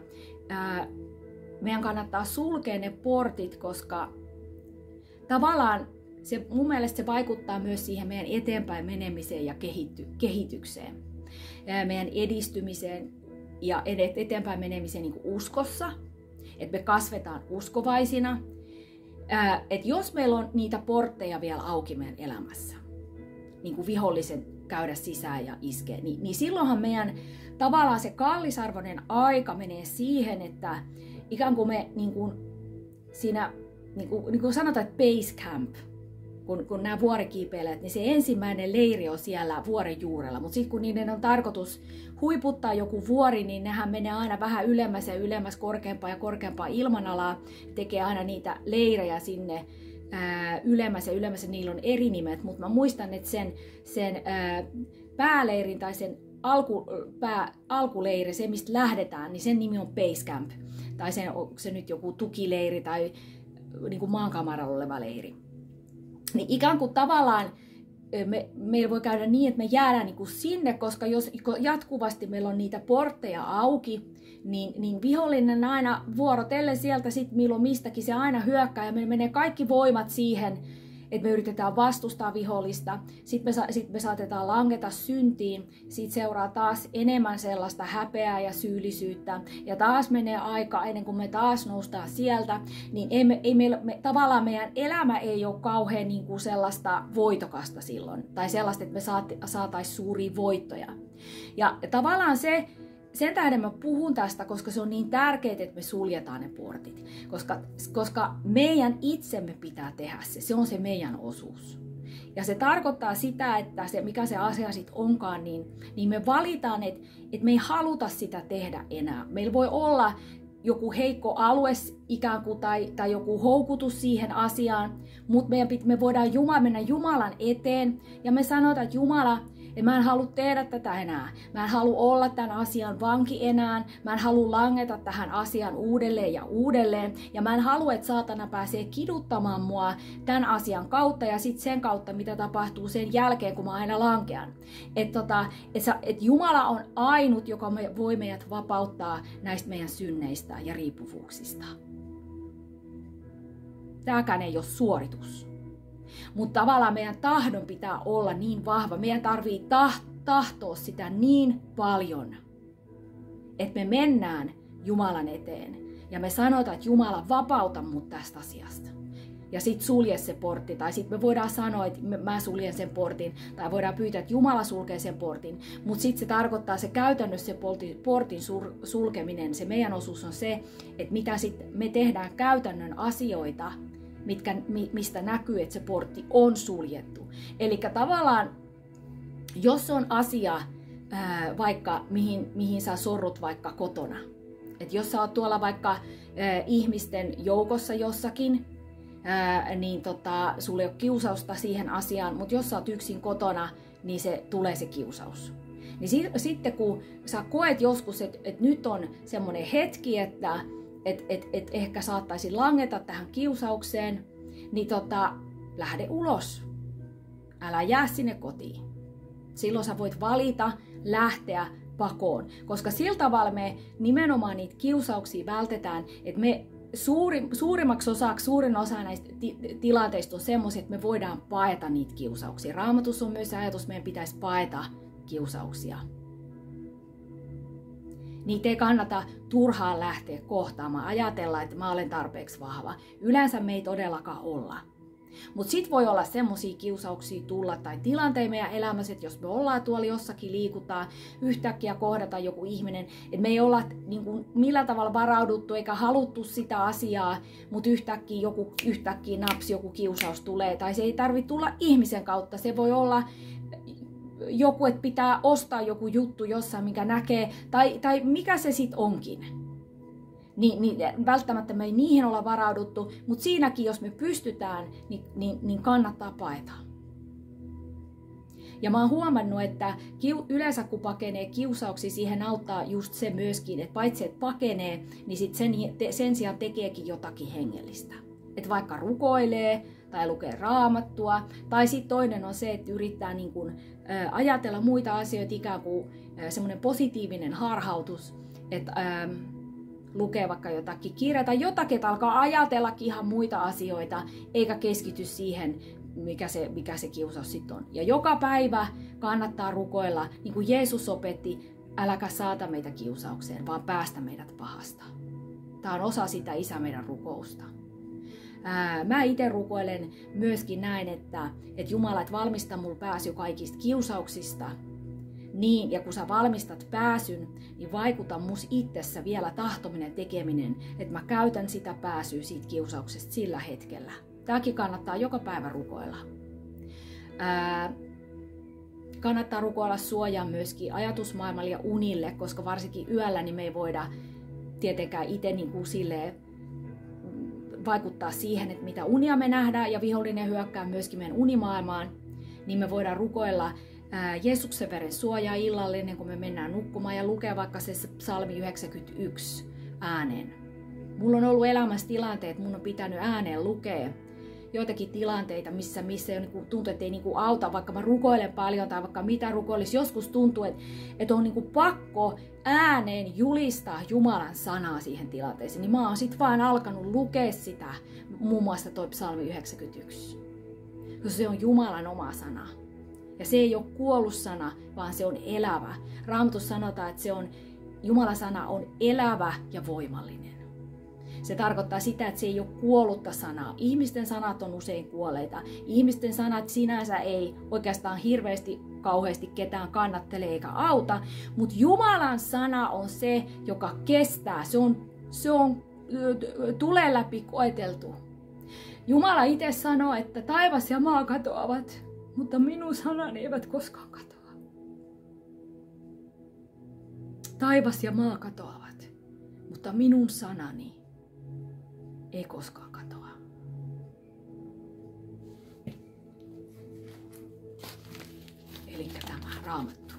meidän kannattaa sulkea ne portit, koska tavallaan se, mun mielestä se vaikuttaa myös siihen meidän eteenpäin menemiseen ja kehitty, kehitykseen. Meidän edistymiseen ja eteenpäin menemiseen niin kuin uskossa, että me kasvetaan uskovaisina. Että jos meillä on niitä portteja vielä auki meidän elämässä, niin kuin vihollisen käydä sisään ja iskeä, niin, niin silloinhan meidän tavallaan se kallisarvoinen aika menee siihen, että ikään kuin me niin kuin siinä, niin kuin, niin kuin sanotaan, että base camp, kun, kun nämä vuorikiipeilijät, niin se ensimmäinen leiri on siellä vuoren juurella, mutta sitten kun niiden on tarkoitus huiputtaa joku vuori, niin nehän menee aina vähän ylemmäs ja ylemmäs, korkeampaa ja korkeampaa ilmanalaa, tekee aina niitä leirejä sinne ää, ylemmäs ja ylemmäs, ja niillä on eri nimet, mutta mä muistan, että sen, sen ää, pääleirin tai sen alku, pää, alkuleiri, se mistä lähdetään, niin sen nimi on base camp, tai sen, onko se nyt joku tukileiri tai niin kuin maankamaralla oleva leiri. Niin ikään kuin tavallaan me, meillä voi käydä niin, että me jäädään niin kuin sinne, koska jos jatkuvasti meillä on niitä portteja auki, niin, niin vihollinen aina vuorotellen sieltä sit milloin mistäkin se aina hyökkää ja meillä menee kaikki voimat siihen, että me yritetään vastustaa vihollista, sitten me, sit me saatetaan langeta syntiin, siitä seuraa taas enemmän sellaista häpeää ja syyllisyyttä, ja taas menee aika ennen kuin me taas noustaan sieltä, niin ei me, ei me, me, tavallaan meidän elämä ei ole kauhean niin kuin sellaista voitokasta silloin, tai sellaista, että me saat, saataisiin suuria voittoja. Ja, ja tavallaan se, sen tähden mä puhun tästä, koska se on niin tärkeää, että me suljetaan ne portit. Koska, koska meidän itsemme pitää tehdä se. Se on se meidän osuus. Ja se tarkoittaa sitä, että se, mikä se asia sitten onkaan, niin, niin me valitaan, että, että me ei haluta sitä tehdä enää. Meillä voi olla joku heikko alue ikään kuin tai, tai joku houkutus siihen asiaan, mutta me voidaan Jumala, mennä Jumalan eteen ja me sanotaan, että Jumala, että mä en halua tehdä tätä enää. Mä en halua olla tämän asian vanki enää. Mä en halua langeta tähän asian uudelleen ja uudelleen. Ja mä en halua, että saatana pääsee kiduttamaan mua tämän asian kautta ja sitten sen kautta, mitä tapahtuu sen jälkeen, kun mä aina lankean. Että tota, et et Jumala on ainut, joka voi meidät vapauttaa näistä meidän synneistä ja riippuvuuksista. Tämäkään ei ole suoritus. Mutta tavallaan meidän tahdon pitää olla niin vahva. Meidän tarvii tahtoa sitä niin paljon, että me mennään Jumalan eteen. Ja me sanotaan, että Jumala, vapauta mut tästä asiasta. Ja sit sulje se portti. Tai sit me voidaan sanoa, että mä suljen sen portin. Tai voidaan pyytää, että Jumala sulkee sen portin. Mutta sit se tarkoittaa se käytännössä se portin sulkeminen. Se meidän osuus on se, että mitä sit me tehdään käytännön asioita, Mitkä, mistä näkyy, että se portti on suljettu. Eli tavallaan, jos on asia, ää, vaikka mihin, mihin sä sorrut vaikka kotona, että jos sä oot tuolla vaikka ää, ihmisten joukossa jossakin, ää, niin tota, sulla ei ole kiusausta siihen asiaan, mutta jos sä oot yksin kotona, niin se tulee se kiusaus. Niin sit, sitten kun sä koet joskus, että et nyt on semmoinen hetki, että että et, et ehkä saattaisi langeta tähän kiusaukseen, niin tota, lähde ulos. Älä jää sinne kotiin. Silloin sä voit valita lähteä pakoon, koska sillä tavalla me nimenomaan niitä kiusauksia vältetään, että me suuri, suurimmaksi osaksi, suurin osa näistä ti- tilanteista on semmoisia, että me voidaan paeta niitä kiusauksia. Raamatussa on myös ajatus, että meidän pitäisi paeta kiusauksia. Niitä ei kannata turhaan lähteä kohtaamaan, ajatella, että mä olen tarpeeksi vahva. Yleensä me ei todellakaan olla. Mutta sitten voi olla semmoisia kiusauksia tulla tai tilanteita meidän elämässä, että jos me ollaan tuolla jossakin liikutaan, yhtäkkiä kohdata joku ihminen, että me ei olla niin kuin, millään tavalla varauduttu eikä haluttu sitä asiaa, mutta yhtäkkiä joku yhtäkkiä naps, joku kiusaus tulee, tai se ei tarvitse tulla ihmisen kautta, se voi olla joku, että pitää ostaa joku juttu jossain, mikä näkee, tai, tai mikä se sitten onkin. Niin, niin välttämättä me ei niihin olla varauduttu, mutta siinäkin, jos me pystytään, niin, niin, niin kannattaa paeta. Ja mä oon huomannut, että kiu, yleensä kun pakenee kiusauksia, siihen auttaa just se myöskin, että paitsi että pakenee, niin sit sen, te, sen sijaan tekeekin jotakin hengellistä. Että vaikka rukoilee, tai lukee raamattua, tai sitten toinen on se, että yrittää niin kun, ä, ajatella muita asioita, ikään kuin semmoinen positiivinen harhautus, että ä, lukee vaikka jotakin kirjaa tai jotakin, että alkaa ajatellakin ihan muita asioita, eikä keskity siihen, mikä se, mikä se kiusaus sitten on. Ja joka päivä kannattaa rukoilla, niin kuin Jeesus opetti, äläkä saata meitä kiusaukseen, vaan päästä meidät pahasta. Tämä on osa sitä Isä meidän rukousta. Ää, mä itse rukoilen myöskin näin, että, että Jumala, et valmista mulle pääsy kaikista kiusauksista. Niin, ja kun sä valmistat pääsyn, niin vaikuta mus itsessä vielä tahtominen tekeminen, että mä käytän sitä pääsyä siitä kiusauksesta sillä hetkellä. Tämäkin kannattaa joka päivä rukoilla. Ää, kannattaa rukoilla suojaa myöskin ajatusmaailmalle ja unille, koska varsinkin yöllä niin me ei voida tietenkään itse niin kuin silleen vaikuttaa siihen, että mitä unia me nähdään, ja vihollinen hyökkää myöskin meidän unimaailmaan, niin me voidaan rukoilla ää, Jeesuksen veren suojaa illallinen, kun me mennään nukkumaan, ja lukea vaikka se psalmi yhdeksänkymmentäyksi ääneen. Mulla on ollut elämässä tilanteet, että mun on pitänyt ääneen lukea joitakin tilanteita, missä, missä ei niin tuntuu, että ei niin auta, vaikka mä rukoilen paljon tai vaikka mitä rukoilisi. Joskus tuntuu, että, että on niin pakko ääneen julistaa Jumalan sanaa siihen tilanteeseen. Niin mä oon sit vaan alkanut lukea sitä, muun muassa toi psalmi yhdeksänkymmentäyksi. Koska se on Jumalan oma sana. Ja se ei ole kuollut sana, vaan se on elävä. Raamatussa sanotaan, että se on, Jumalan sana on elävä ja voimallinen. Se tarkoittaa sitä, että se ei ole kuollutta sanaa. Ihmisten sanat on usein kuolleita. Ihmisten sanat sinänsä ei oikeastaan hirveästi, kauheasti ketään kannattele eikä auta, mutta Jumalan sana on se, joka kestää. Se on, se on tulee läpi koeteltu. Jumala itse sanoo, että taivas ja maa katoavat, mutta minun sanani eivät koskaan katoa. Taivas ja maa katoavat, mutta minun sanani ei koskaan katoa. Eli tämä Raamattu.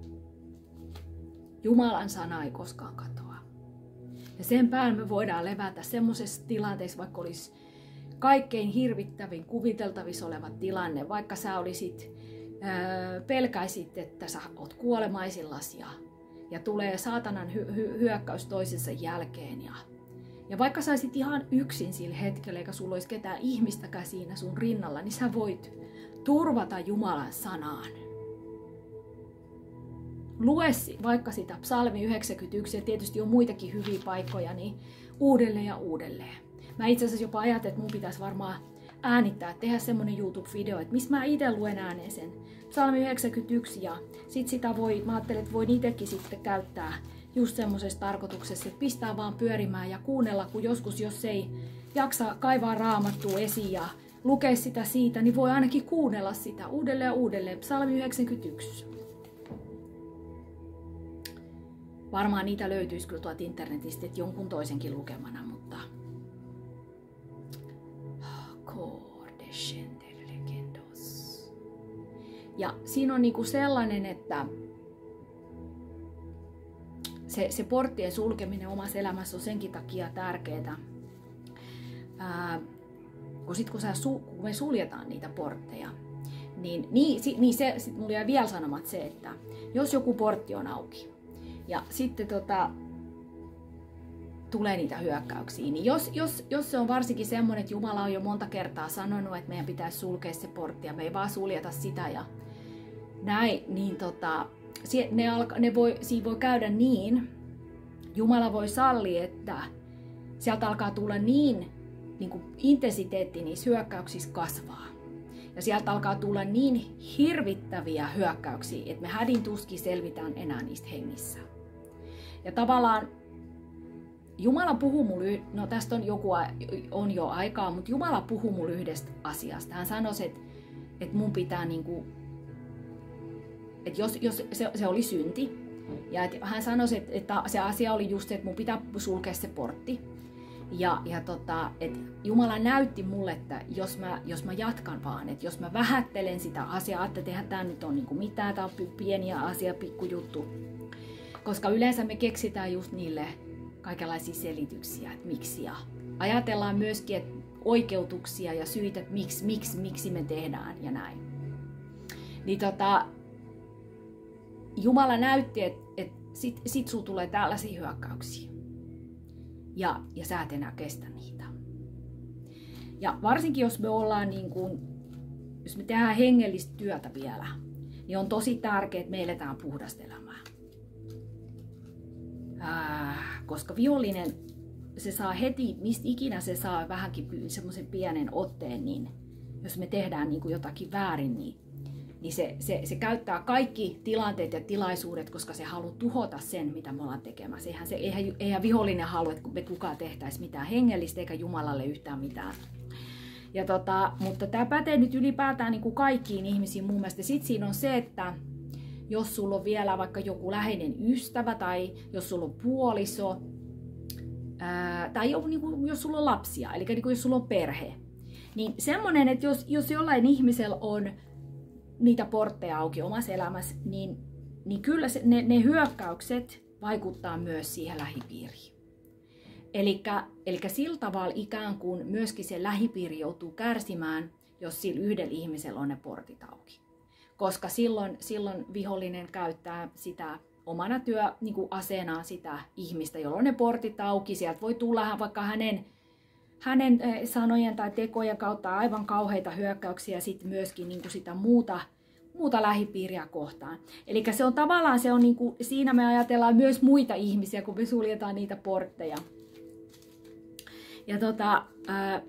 Jumalan sana ei koskaan katoa. Ja sen päällä me voidaan levätä semmoisessa tilanteessa, vaikka olisi kaikkein hirvittävin kuviteltavissa oleva tilanne, vaikka sä olisit, ää, pelkäisit, että sä oot kuolemaisillas ja, ja tulee saatanan hy- hy- hyökkäys toisensa jälkeen. Ja, ja vaikka sä olisit ihan yksin sillä hetkellä, eikä sulla olisi ketään ihmistäkään siinä sun rinnalla, niin sä voit turvata Jumalan sanaan. Lue vaikka sitä psalmi yhdeksänkymmentäyksi, ja tietysti on muitakin hyviä paikkoja, niin uudelleen ja uudelleen. Mä itse asiassa jopa ajattelin, että mun pitäisi varmaan äänittää, tehdä semmonen YouTube-video, että missä mä itse luen ääneen sen psalmi yhdeksänkymmentäyksi, ja sit sitä voi, mä ajattelin, että voin itsekin sitten käyttää just semmoisessa tarkoituksessa, että pistää vaan pyörimään ja kuunnella, kun joskus, jos ei jaksa kaivaa Raamattua esiin ja lukea sitä siitä, niin voi ainakin kuunnella sitä uudelleen ja uudelleen. Psalmi yhdeksänkymmentäyksi. Varmaan niitä löytyisi kyllä tuolta internetistä, että jonkun toisenkin lukemana, mutta ja siinä on niinku sellainen, että se, se porttien sulkeminen omassa elämässä on senkin takia tärkeää. Ää, kun, sit, kun, sä, kun me suljetaan niitä portteja, niin, niin, niin se, sit mulla jäi vielä sanomat se, että jos joku portti on auki ja sitten tota, tulee niitä hyökkäyksiä, niin jos, jos, jos se on varsinkin semmoinen, että Jumala on jo monta kertaa sanonut, että meidän pitäisi sulkea se portti ja me ei vaan suljeta sitä ja näin, niin tota, ne alka, ne voi, siinä voi käydä niin, Jumala voi sallia, että sieltä alkaa tulla niin, niin kuin intensiteetti niissä hyökkäyksissä kasvaa. Ja sieltä alkaa tulla niin hirvittäviä hyökkäyksiä, että me hädin tuskin selvitään enää niistä hengissä. Ja tavallaan Jumala puhuu mulle, no tästä on, joku, on jo aikaa, mutta Jumala puhuu mulle yhdestä asiasta. Hän sanoi, että, että mun pitää niinku, että jos, jos se, se oli synti, ja että hän sanoi, että, että se asia oli just se, että mun pitää sulkea se portti. Ja, ja tota, että Jumala näytti mulle, että jos mä, jos mä jatkan vaan, että jos mä vähättelen sitä asiaa, että tehdään tämä nyt on niinku mitään, tämä on pieni asia, pikkujuttu. Koska yleensä me keksitään just niille kaikenlaisia selityksiä, että miksi. Ja ajatellaan myöskin että oikeutuksia ja syitä, että miksi, miksi, miksi me tehdään ja näin. Niin tota, Jumala näytti, että, että sit, sit sulla tulee tällaisia hyökkäyksiä. Ja, ja sä et enää kestä niitä. Ja varsinkin jos me ollaan niin kuin, jos me tehdään hengellistä työtä vielä, niin on tosi tärkeää, että me eletään puhdasta elämää. Äh, koska vihollinen, se saa heti, mistä ikinä se saa vähänkin semmoisen pienen otteen, niin jos me tehdään niin kuin jotakin väärin, niin, niin se, se, se käyttää kaikki tilanteet ja tilaisuudet, koska se haluaa tuhota sen, mitä me ollaan tekemässä. Eihän, se, eihän, eihän vihollinen halua, että me kukaan tehtäisi mitään hengellistä eikä Jumalalle yhtään mitään. Ja tota, mutta tämä pätee nyt ylipäätään niin kuin kaikkiin ihmisiin mun mielestä. Sitten siinä on se, että jos sulla on vielä vaikka joku läheinen ystävä tai jos sulla on puoliso ää, tai jo, niin kuin, jos sulla on lapsia, eli niin kuin jos sulla on perhe, niin semmoinen, että jos, jos jollain ihmisellä on niitä portteja auki omassa elämässä, niin, niin kyllä se, ne, ne hyökkäykset vaikuttaa myös siihen lähipiiriin. Elikkä, elikkä sillä tavalla ikään kuin myöskin se lähipiiri joutuu kärsimään, jos sillä yhdellä ihmisellä on ne portit auki. Koska silloin, silloin vihollinen käyttää sitä omana työaseenaan sitä ihmistä, jolla on ne portit auki. Sieltä voi tulla vaikka hänen, hänen sanojen tai tekojen kautta aivan kauheita hyökkäyksiä sitten myöskin niin kuin sitä muuta, muuta lähipiiriä kohtaan. Eli se on tavallaan, se on niin kuin, siinä me ajatellaan myös muita ihmisiä, kun me suljetaan niitä portteja. Ja tota... Ää,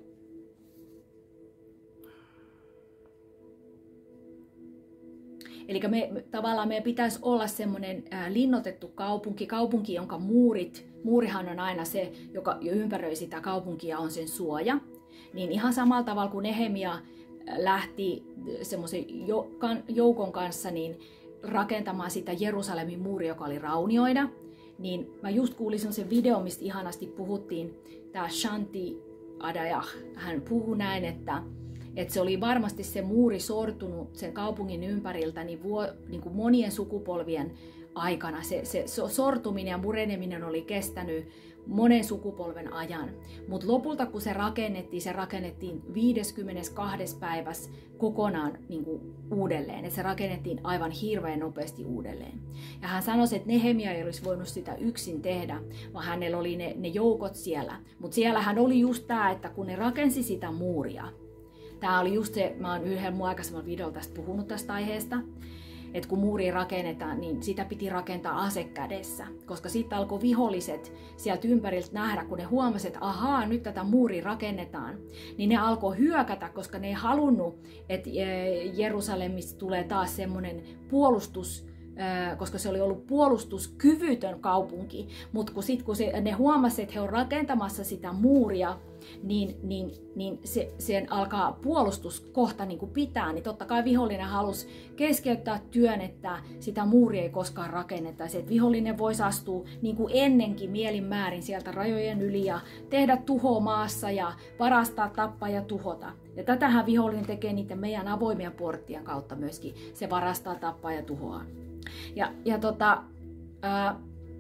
Eli me, tavallaan meidän pitäisi olla semmoinen linnoitettu kaupunki, kaupunki, jonka muurit, muurihan on aina se, joka ympäröi sitä kaupunkia, on sen suoja. Niin ihan samalla tavalla kuin Nehemia lähti semmoisen joukon kanssa niin rakentamaan sitä Jerusalemin muuri, joka oli raunioina, niin mä just kuulin semmoisen videon, mistä ihanasti puhuttiin, tämä Shanti Adaya, hän puhui näin, että, että se oli varmasti se muuri sortunut sen kaupungin ympäriltä niin, vuo, niin kuin monien sukupolvien aikana. Se, se sortuminen ja mureneminen oli kestänyt monen sukupolven ajan. Mutta lopulta kun se rakennettiin, se rakennettiin viideskymmenestoinen päivässä kokonaan niin kuin uudelleen. Et se rakennettiin aivan hirveän nopeasti uudelleen. Ja hän sanoi, että Nehemia ei olisi voinut sitä yksin tehdä, vaan hänellä oli ne, ne joukot siellä. Mutta siellähän oli just tämä, että kun ne rakensi sitä muuria. Tämä oli just se, mä oon yhden mun aikaisemmalla videolla tästä puhunut tästä aiheesta. Että kun muuria rakennetaan, niin sitä piti rakentaa ase kädessä, koska sitten alkoi viholliset sieltä ympäriltä nähdä, kun ne huomasivat, että ahaa, nyt tätä muuria rakennetaan, niin ne alkoi hyökätä, koska ne ei halunnut, että Jerusalemista tulee taas semmoinen puolustus, koska se oli ollut puolustuskyvytön kaupunki, mutta kun sitten kun se, ne huomasivat, että he ovat rakentamassa sitä muuria, niin, niin, niin se, sen alkaa puolustus kohta niin kuin pitää, niin totta kai vihollinen halusi keskeyttää työn, että sitä muuria ei koskaan rakennettaisi, että vihollinen voisi astua niin kuin ennenkin mielin määrin sieltä rajojen yli ja tehdä tuhoa maassa ja varastaa, tappaa ja tuhota. Ja tätähän vihollinen tekee niiden meidän avoimien porttien kautta myöskin, se varastaa, tappaa ja tuhoaa. Ja, ja tota, ää,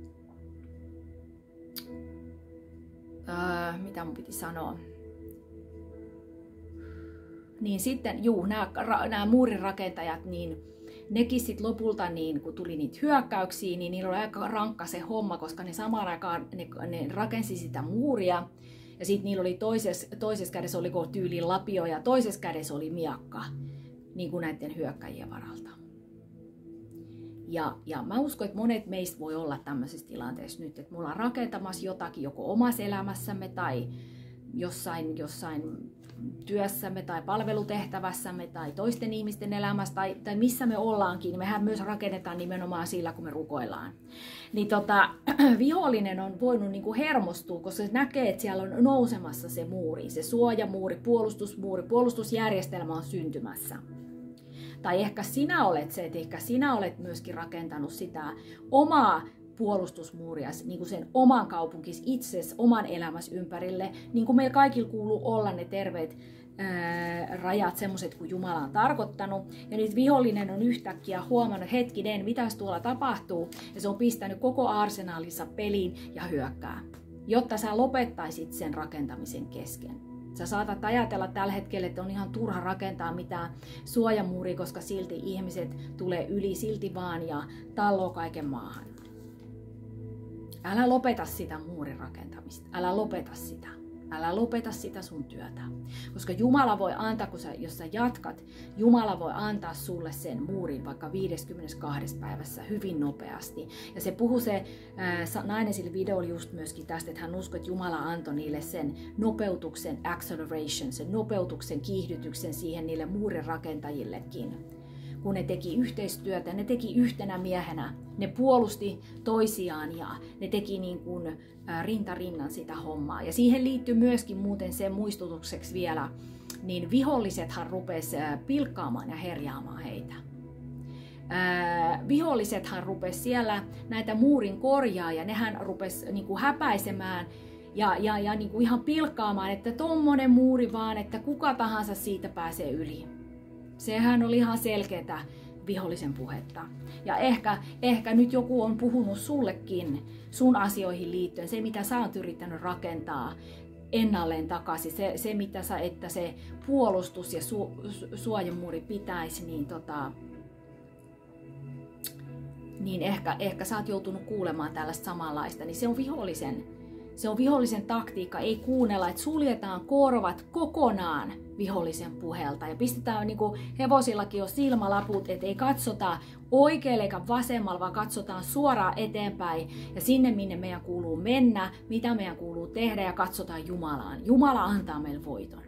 ää, mitä mun piti sanoa? Niin sitten, juu, nämä, nämä muurinrakentajat, niin nekin sitten lopulta, niin, kun tuli niitä hyökkäyksiä, niin niillä oli aika rankka se homma, koska ne samaan aikaan ne, ne rakensi sitä muuria. Ja sitten niillä oli toisessa, toisessa kädessä oli tyyliin lapio ja toisessa kädessä oli miakka, niin kuin näiden hyökkäjien varalta. Ja, ja mä uskon, että monet meistä voi olla tämmöisessä tilanteessa nyt, että me ollaan rakentamassa jotakin joko omassa elämässämme tai jossain, jossain työssämme tai palvelutehtävässämme tai toisten ihmisten elämässä tai, tai missä me ollaankin, niin mehän myös rakennetaan nimenomaan sillä, kun me rukoillaan. Niin tota, vihollinen on voinut niinku hermostua, koska se näkee, että siellä on nousemassa se muuri, se suojamuuri, puolustusmuuri, puolustusjärjestelmä on syntymässä. Tai ehkä sinä olet se, että ehkä sinä olet myöskin rakentanut sitä omaa puolustusmuurias, niin kuin sen oman kaupunkis itsesi, oman elämäsi ympärille, niin kuin meillä kaikilla kuuluu olla ne terveet ää, rajat, semmoiset kuin Jumala on tarkoittanut. Ja nyt vihollinen on yhtäkkiä huomannut, hetkinen, mitäs tuolla tapahtuu, ja se on pistänyt koko arsenaalissa peliin ja hyökkää, jotta sä lopettaisit sen rakentamisen kesken. Sä saatat ajatella tällä hetkellä, että on ihan turha rakentaa mitään suojamuuria, koska silti ihmiset tulee yli silti vaan ja talloo kaiken maahan. Älä lopeta sitä muurin rakentamista. Älä lopeta sitä. Älä lopeta sitä sun työtä. Koska Jumala voi antaa, kun sä, jos sä jatkat, Jumala voi antaa sulle sen muurin vaikka viideskymmenestoinen päivässä hyvin nopeasti. Ja se puhui se ää, nainen sillä videolla just myöskin tästä, että hän uskoi, että Jumala antoi niille sen nopeutuksen, acceleration, sen nopeutuksen, kiihdytyksen siihen niille muurin rakentajillekin. Kun ne teki yhteistyötä, ne teki yhtenä miehenä, ne puolusti toisiaan ja ne teki niin kuin rinta rinnan sitä hommaa. Ja siihen liittyy myöskin muuten sen muistutukseksi vielä, niin vihollisethan rupesi pilkkaamaan ja herjaamaan heitä. Vihollisethan rupesi siellä näitä muurin korjaa ja nehän rupesi niin kuin häpäisemään ja, ja, ja niin kuin ihan pilkkaamaan, että tommonen muuri vaan, että kuka tahansa siitä pääsee yli. Sehän oli ihan selkeätä vihollisen puhetta. Ja ehkä, ehkä nyt joku on puhunut sullekin sun asioihin liittyen, se mitä sä oot yrittänyt rakentaa ennalleen takaisin, se, se mitä sä, että se puolustus ja su, su, suojamuuri pitäisi, niin, tota, niin ehkä, ehkä sä oot joutunut kuulemaan tällaista samanlaista, niin se on vihollisen. Se on vihollisen taktiikka, ei kuunnella, että suljetaan korvat kokonaan vihollisen puhelta ja pistetään niin kuin hevosillakin jo silmälaput, että ei katsota oikealle eikä vasemmalle, vaan katsotaan suoraan eteenpäin ja sinne, minne meidän kuuluu mennä, mitä meidän kuuluu tehdä ja katsotaan Jumalaan. Jumala antaa meille voiton.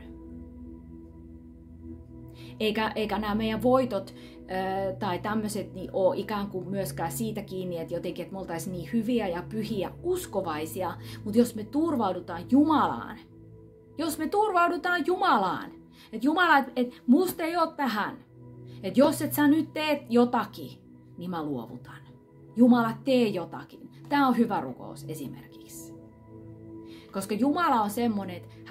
Eikä, eikä nämä meidän voitot ö, tai tämmöiset niin ole ikään kuin myöskään siitä kiinni, että jotenkin, että me oltaisiin niin hyviä ja pyhiä, uskovaisia, mutta jos me turvaudutaan Jumalaan, jos me turvaudutaan Jumalaan, että Jumala, että et, musta ei ole tähän, että jos et sä nyt teet jotakin, niin mä luovutan. Jumala, tee jotakin. Tämä on hyvä rukous esimerkiksi. Koska Jumala on semmoinen, että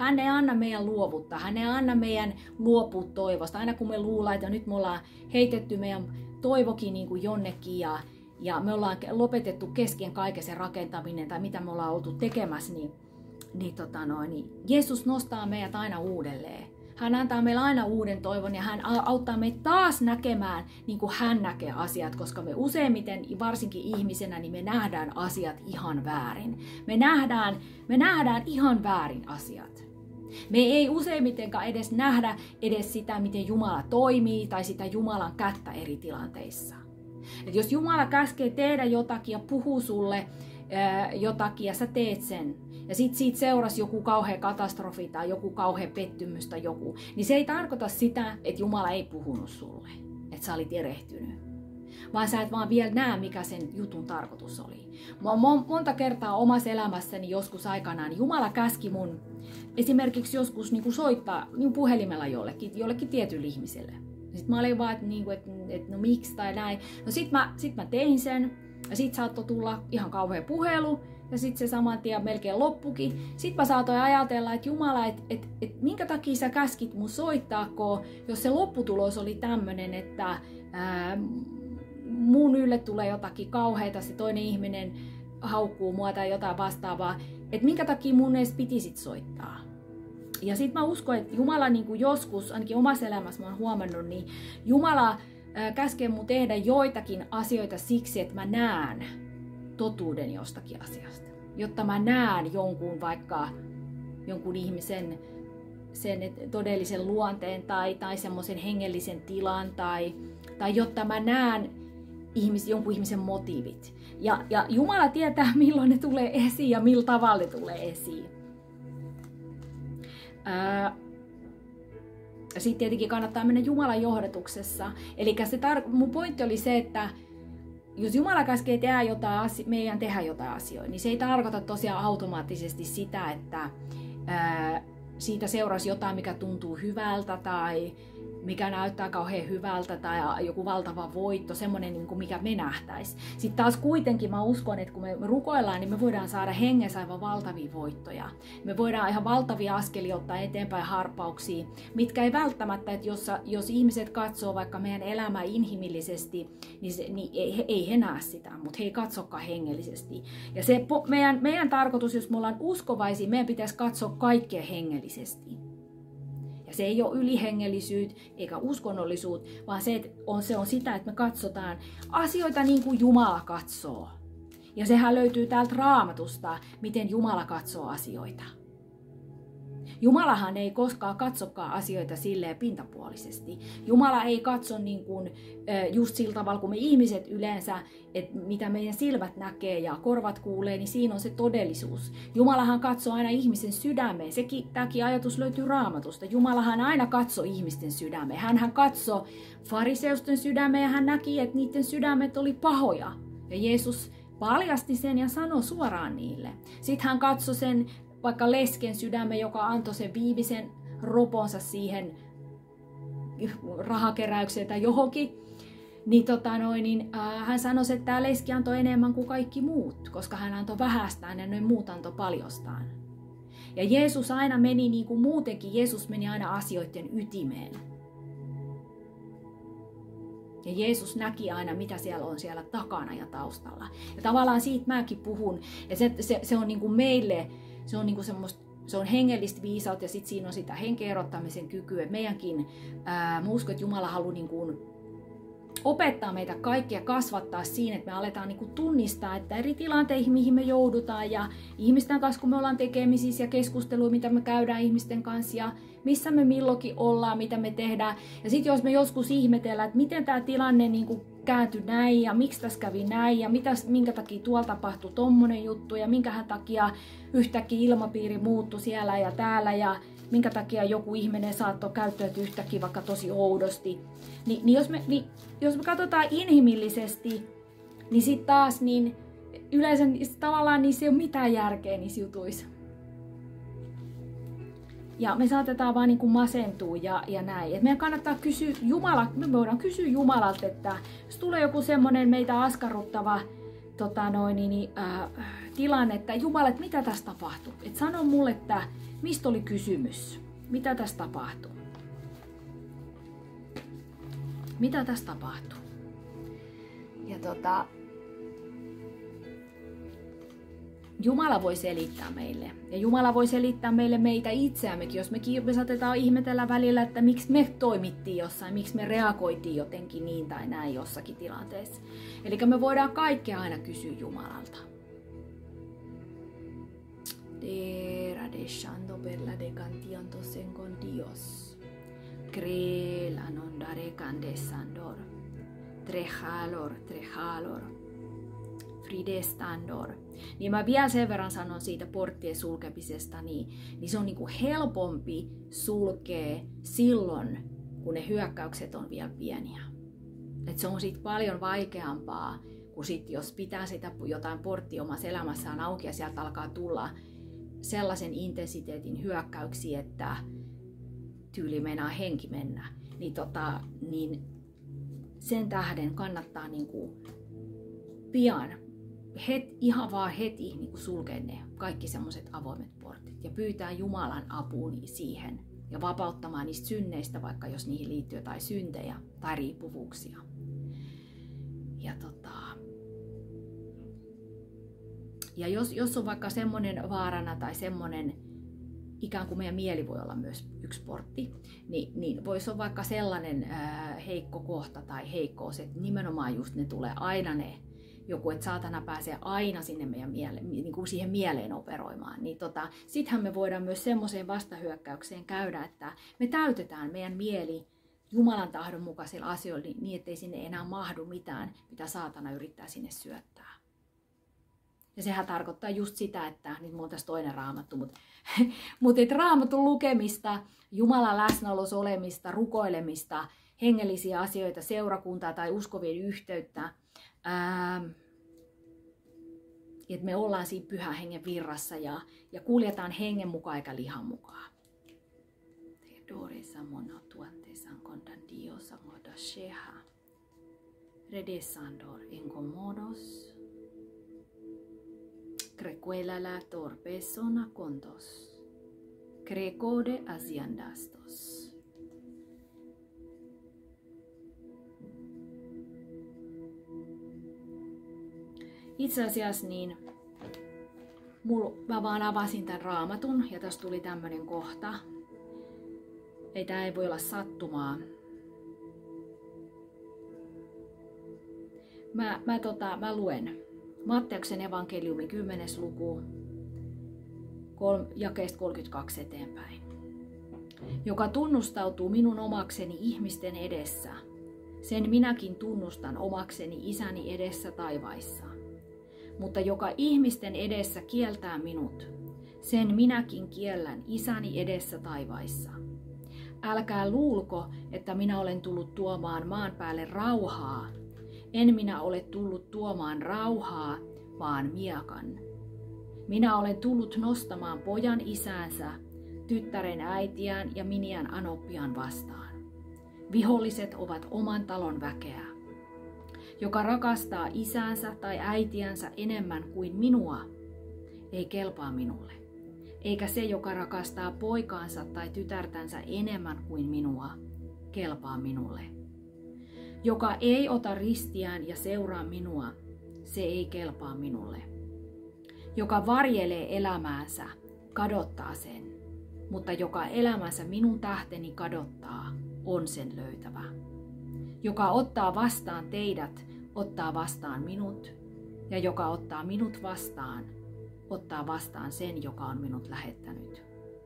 Hän ei anna meidän luovuttaa, hän ei anna meidän luopua toivosta. Aina kun me luullaan, että nyt me ollaan heitetty meidän toivokin niin kuin jonnekin ja, ja me ollaan lopetettu kesken kaiken se rakentaminen tai mitä me ollaan oltu tekemässä, niin, niin, tota noin, niin Jeesus nostaa meidät aina uudelleen. Hän antaa meille aina uuden toivon ja hän auttaa meitä taas näkemään niin kuin hän näkee asiat, koska me useimmiten, varsinkin ihmisenä, niin me nähdään asiat ihan väärin. Me nähdään, me nähdään ihan väärin asiat. Me ei useimmitenkaan edes nähdä edes sitä, miten Jumala toimii tai sitä Jumalan kättä eri tilanteissa. Et jos Jumala käskee tehdä jotakin ja puhuu sulle ää, jotakin ja sä teet sen, ja sitten siitä seurasi joku kauhea katastrofi tai joku kauhea pettymys tai joku, niin se ei tarkoita sitä, että Jumala ei puhunut sulle, että sä olit erehtynyt. Vaan sä et vaan vielä näe, mikä sen jutun tarkoitus oli. Mä oon monta kertaa omassa elämässäni joskus aikanaan, Jumala käski mun esimerkiksi joskus niin kuin soittaa niin puhelimella jollekin, jollekin tietylle ihmiselle. Sitten mä olin vaan, että, niin kuin, että, että no miksi tai näin. No sit mä, sit mä tein sen, ja sit saattoi tulla ihan kauhea puhelu, ja sitten se saman tien melkein loppukin. Sitten mä saatoin ajatella, että Jumala, että et, et minkä takia sä käskit mun soittaako, jos se lopputulos oli tämmönen, että ää, mun ylle tulee jotakin kauheita, se toinen ihminen haukkuu mua tai jotain vastaavaa. Että minkä takia mun edes piti sit soittaa. Ja sitten mä uskon, että Jumala niin kuin joskus, ainakin omassa elämässä mä oon huomannut, niin Jumala ää, käskee mun tehdä joitakin asioita siksi, että mä näen totuuden jostakin asiasta. Jotta mä näen jonkun vaikka jonkun ihmisen sen todellisen luonteen tai, tai semmoisen hengellisen tilan tai, tai jotta mä näen ihmis, jonkun ihmisen motiivit. Ja, ja Jumala tietää, milloin ne tulee esiin ja millä tavalla ne tulee esiin. Ää, sitten tietenkin kannattaa mennä Jumalan johdatuksessa. Eli se tar- mun pointti oli se, että jos Jumala käskee tehdä jotain, meidän tehdä jotain asioita, niin se ei tarkoita tosiaan automaattisesti sitä, että ää, siitä seurasi jotain, mikä tuntuu hyvältä tai mikä näyttää kauhean hyvältä tai joku valtava voitto, semmoinen, niin kuin mikä me nähtäisi. Sitten taas kuitenkin mä uskon, että kun me rukoillaan, niin me voidaan saada hengessä aivan valtavia voittoja. Me voidaan ihan valtavia askelia ottaa eteenpäin harppauksia, mitkä ei välttämättä, että jos, jos ihmiset katsoo vaikka meidän elämää inhimillisesti, niin, se, niin ei, ei he näe sitä, mutta he ei katsokaan hengellisesti. Ja se meidän, meidän tarkoitus, jos me ollaan uskovaisia, meidän pitäisi katsoa kaikkea hengellisesti. Ja se ei ole ylihengellisyyt eikä uskonnollisuut, vaan se on, se on sitä, että me katsotaan asioita niin kuin Jumala katsoo. Ja sehän löytyy täältä Raamatusta, miten Jumala katsoo asioita. Jumalahan ei koskaan katsokaan asioita silleen pintapuolisesti. Jumala ei katso niin kuin, just sillä tavalla, kun me ihmiset yleensä, että mitä meidän silmät näkee ja korvat kuulee, niin siinä on se todellisuus. Jumalahan katsoo aina ihmisen sydämeen. Sekin, tämäkin ajatus löytyy Raamatusta. Jumalahan aina katsoo ihmisten sydämeen. Hänhän katsoi fariseusten sydämeen ja hän näki, että niiden sydämet oli pahoja. Ja Jeesus paljasti sen ja sanoi suoraan niille. Sitten hän katsoi sen vaikka lesken sydämen, joka antoi sen viimeisen roponsa siihen rahakeräykseen tai johonkin, niin, tota noin, niin äh, hän sanoi, että tämä leski antoi enemmän kuin kaikki muut, koska hän antoi vähästään ja ne muut antoi paljostaan. Ja Jeesus aina meni niin kuin muutenkin, Jeesus meni aina asioiden ytimeen. Ja Jeesus näki aina, mitä siellä on siellä takana ja taustalla. Ja tavallaan siitä mäkin puhun. Ja se, se, se on niin kuin meille, se on, niin kuin semmoista, se on hengellistä viisautta ja sitten siinä on sitä henken erottamisen kykyä. Meidänkin, ää, mä uskon, että Jumala haluaa niin kuin opettaa meitä kaikkia, kasvattaa siinä, että me aletaan niin kuin tunnistaa, että eri tilanteihin, mihin me joudutaan ja ihmisten kanssa, kun me ollaan tekemisissä ja keskusteluja, mitä me käydään ihmisten kanssa ja missä me milloinkin ollaan, mitä me tehdään. Ja sitten jos me joskus ihmetellään, että miten tämä tilanne niin kuin kääntyi näin ja miksi tässä kävi näin ja mitä, minkä takia tuolla tapahtui tommonen juttu ja minkähän takia yhtäkkiä ilmapiiri muuttui siellä ja täällä ja minkä takia joku ihminen saattoi käyttäytyä yhtäkkiä vaikka tosi oudosti. Ni, niin, jos me, niin jos me katsotaan inhimillisesti, niin sitten taas niin yleensä tavallaan niissä ei ole mitään järkeä niissä jutuissa. Ja me saatetaan vaan niin kuin masentua ja, ja näin. Et meidän kannattaa kysyä Jumala, me voidaan kysyä Jumalalta, että jos tulee joku semmoinen meitä askarruttava tota noin, niin, äh, tilanne, että Jumala, että mitä tässä tapahtuu? Et sano mulle, että mistä oli kysymys? Mitä tässä tapahtuu? Mitä tässä tapahtuu? Ja tota, Jumala voi selittää meille. Ja Jumala voi selittää meille meitä itseämmekin, jos mekin me saatetaan ihmetellä välillä, että miksi me toimittiin jossain, miksi me reagoitiin jotenkin niin tai näin jossakin tilanteessa. Eli me voidaan kaikkea aina kysyä Jumalalta. Radeshando bella de cantianto sen con Dios. Crela non dare candesandor. Trejalor, trejalor. Fridestandor. Niin mä vielä sen verran sanon siitä porttien sulkemisesta, niin, niin se on niinku helpompi sulkea silloin, kun ne hyökkäykset on vielä pieniä. Et se on sit paljon vaikeampaa, kun sit, jos pitää sitä jotain porttia omassa elämässään auki ja sieltä alkaa tulla sellaisen intensiteetin hyökkäyksiä, että tyyli meinaa henki mennä, niin, tota, niin sen tähden kannattaa niinku pian, het, ihan vaan heti niinku sulkea ne kaikki semmoiset avoimet portit ja pyytää Jumalan apuun siihen ja vapauttamaan niistä synneistä, vaikka jos niihin liittyy jotain syntejä tai riippuvuuksia. Ja tota, Ja jos, jos on vaikka semmoinen vaarana tai semmoinen, ikään kuin meidän mieli voi olla myös yksi portti, niin, niin voisi olla vaikka sellainen ää, heikko kohta tai heikkous, että nimenomaan just ne tulee aina ne, joku, että saatana pääsee aina sinne meidän miele, niin kuin siihen mieleen operoimaan. Niin tota, sittenhän me voidaan myös semmoiseen vastahyökkäykseen käydä, että me täytetään meidän mieli Jumalan tahdon mukaisilla asioilla niin, ettei sinne enää mahdu mitään, mitä saatana yrittää sinne syöttää. Ja sehän tarkoittaa just sitä, että, nyt mulla on tässä toinen raamattu, mutta, mutta että raamatun lukemista, Jumalan läsnäolossa olemista, rukoilemista, hengellisiä asioita, seurakuntaa tai uskovien yhteyttä, ää, että me ollaan siinä pyhän hengen virrassa ja, ja kuljetaan hengen mukaan eikä lihan mukaan. Redesandor incomodos. Crecuela la torpesona contos. Crecode asiandastos. Itse asiassa niin mul, mä vaan avasin tämän raamatun ja tässä tuli tämmönen kohta. Ei tää ei voi olla sattumaa. Mä, mä, tota, mä luen Matteuksen evankeliumi kymmenes luku jakeesta kolmekymmentäkaksi eteenpäin. Joka tunnustautuu minun omakseni ihmisten edessä, sen minäkin tunnustan omakseni isäni edessä taivaissa. Mutta joka ihmisten edessä kieltää minut, sen minäkin kiellän isäni edessä taivaissa. Älkää luulko, että minä olen tullut tuomaan maan päälle rauhaa. En minä ole tullut tuomaan rauhaa, vaan miekan. Minä olen tullut nostamaan pojan isäänsä, tyttären äitiään ja miniän anoppiaan vastaan. Viholliset ovat oman talon väkeä. Joka rakastaa isäänsä tai äitiänsä enemmän kuin minua, ei kelpaa minulle. Eikä se, joka rakastaa poikaansa tai tytärtänsä enemmän kuin minua, kelpaa minulle. Joka ei ota ristiään ja seuraa minua, se ei kelpaa minulle. Joka varjelee elämäänsä, kadottaa sen, mutta joka elämänsä minun tähteni kadottaa, on sen löytävä. Joka ottaa vastaan teidät, ottaa vastaan minut, ja joka ottaa minut vastaan, ottaa vastaan sen, joka on minut lähettänyt.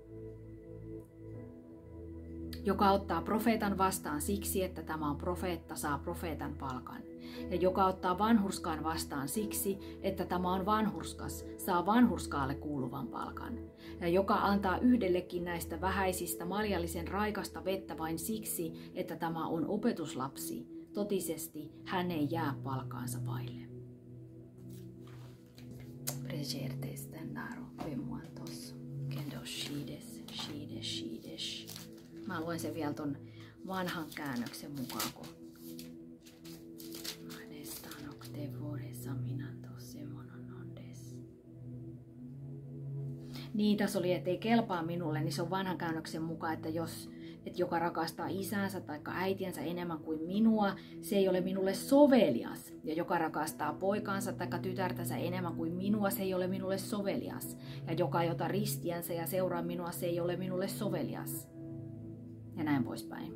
Joka ottaa profeetan vastaan siksi, että tämä on profeetta, saa profeetan palkan. Ja joka ottaa vanhurskaan vastaan siksi, että tämä on vanhurskas, saa vanhurskaalle kuuluvan palkan. Ja joka antaa yhdellekin näistä vähäisistä maljallisen raikasta vettä vain siksi, että tämä on opetuslapsi, totisesti hän ei jää palkaansa vaille. Mä luen sen vielä ton vanhan käännöksen mukaan, kun Niin, tässä oli, että ei kelpaa minulle, niin se on vanhan käännöksen mukaan, että jos että joka rakastaa isänsä tai äitiensä enemmän kuin minua, se ei ole minulle sovelias. Ja joka rakastaa poikaansa tai tytärtänsä enemmän kuin minua, se ei ole minulle sovelias. Ja joka ei ota ristiänsä ja seuraa minua, se ei ole minulle sovelias. Ja näin poispäin.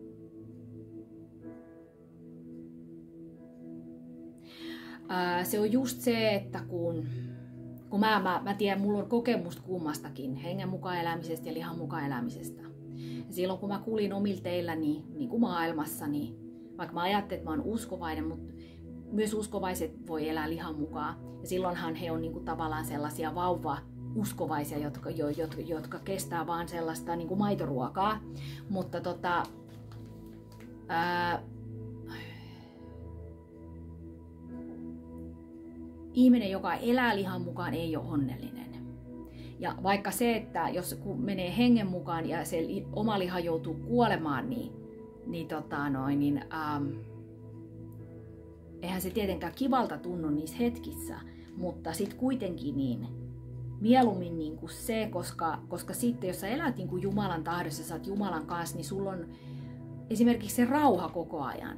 Ää, se on just se, että kun... Kun mä, mä, mä tiedän, mulla on kokemusta kummastakin, hengen mukaan elämisestä ja lihan mukaan elämisestä. Ja silloin kun mä kuulin omilla teilläni niin kuin maailmassa, niin vaikka mä ajattelin, että mä oon uskovainen, mutta myös uskovaiset voi elää lihan mukaan. Ja silloinhan he on niin kuin tavallaan sellaisia vauva-uskovaisia, jotka, jotka, jotka kestää vaan sellaista niin kuin maitoruokaa. Mutta tota... Ää, ihminen, joka elää lihan mukaan, ei ole onnellinen. Ja vaikka se, että jos kun menee hengen mukaan ja se oma liha joutuu kuolemaan, niin, niin, tota noin, niin ähm, eihän se tietenkään kivalta tunnu niissä hetkissä, mutta sitten kuitenkin niin mieluummin niin kuin se, koska, koska sitten jos sä elät niin kuin Jumalan tahdossa, sä oot Jumalan kanssa, niin sulla on esimerkiksi se rauha koko ajan.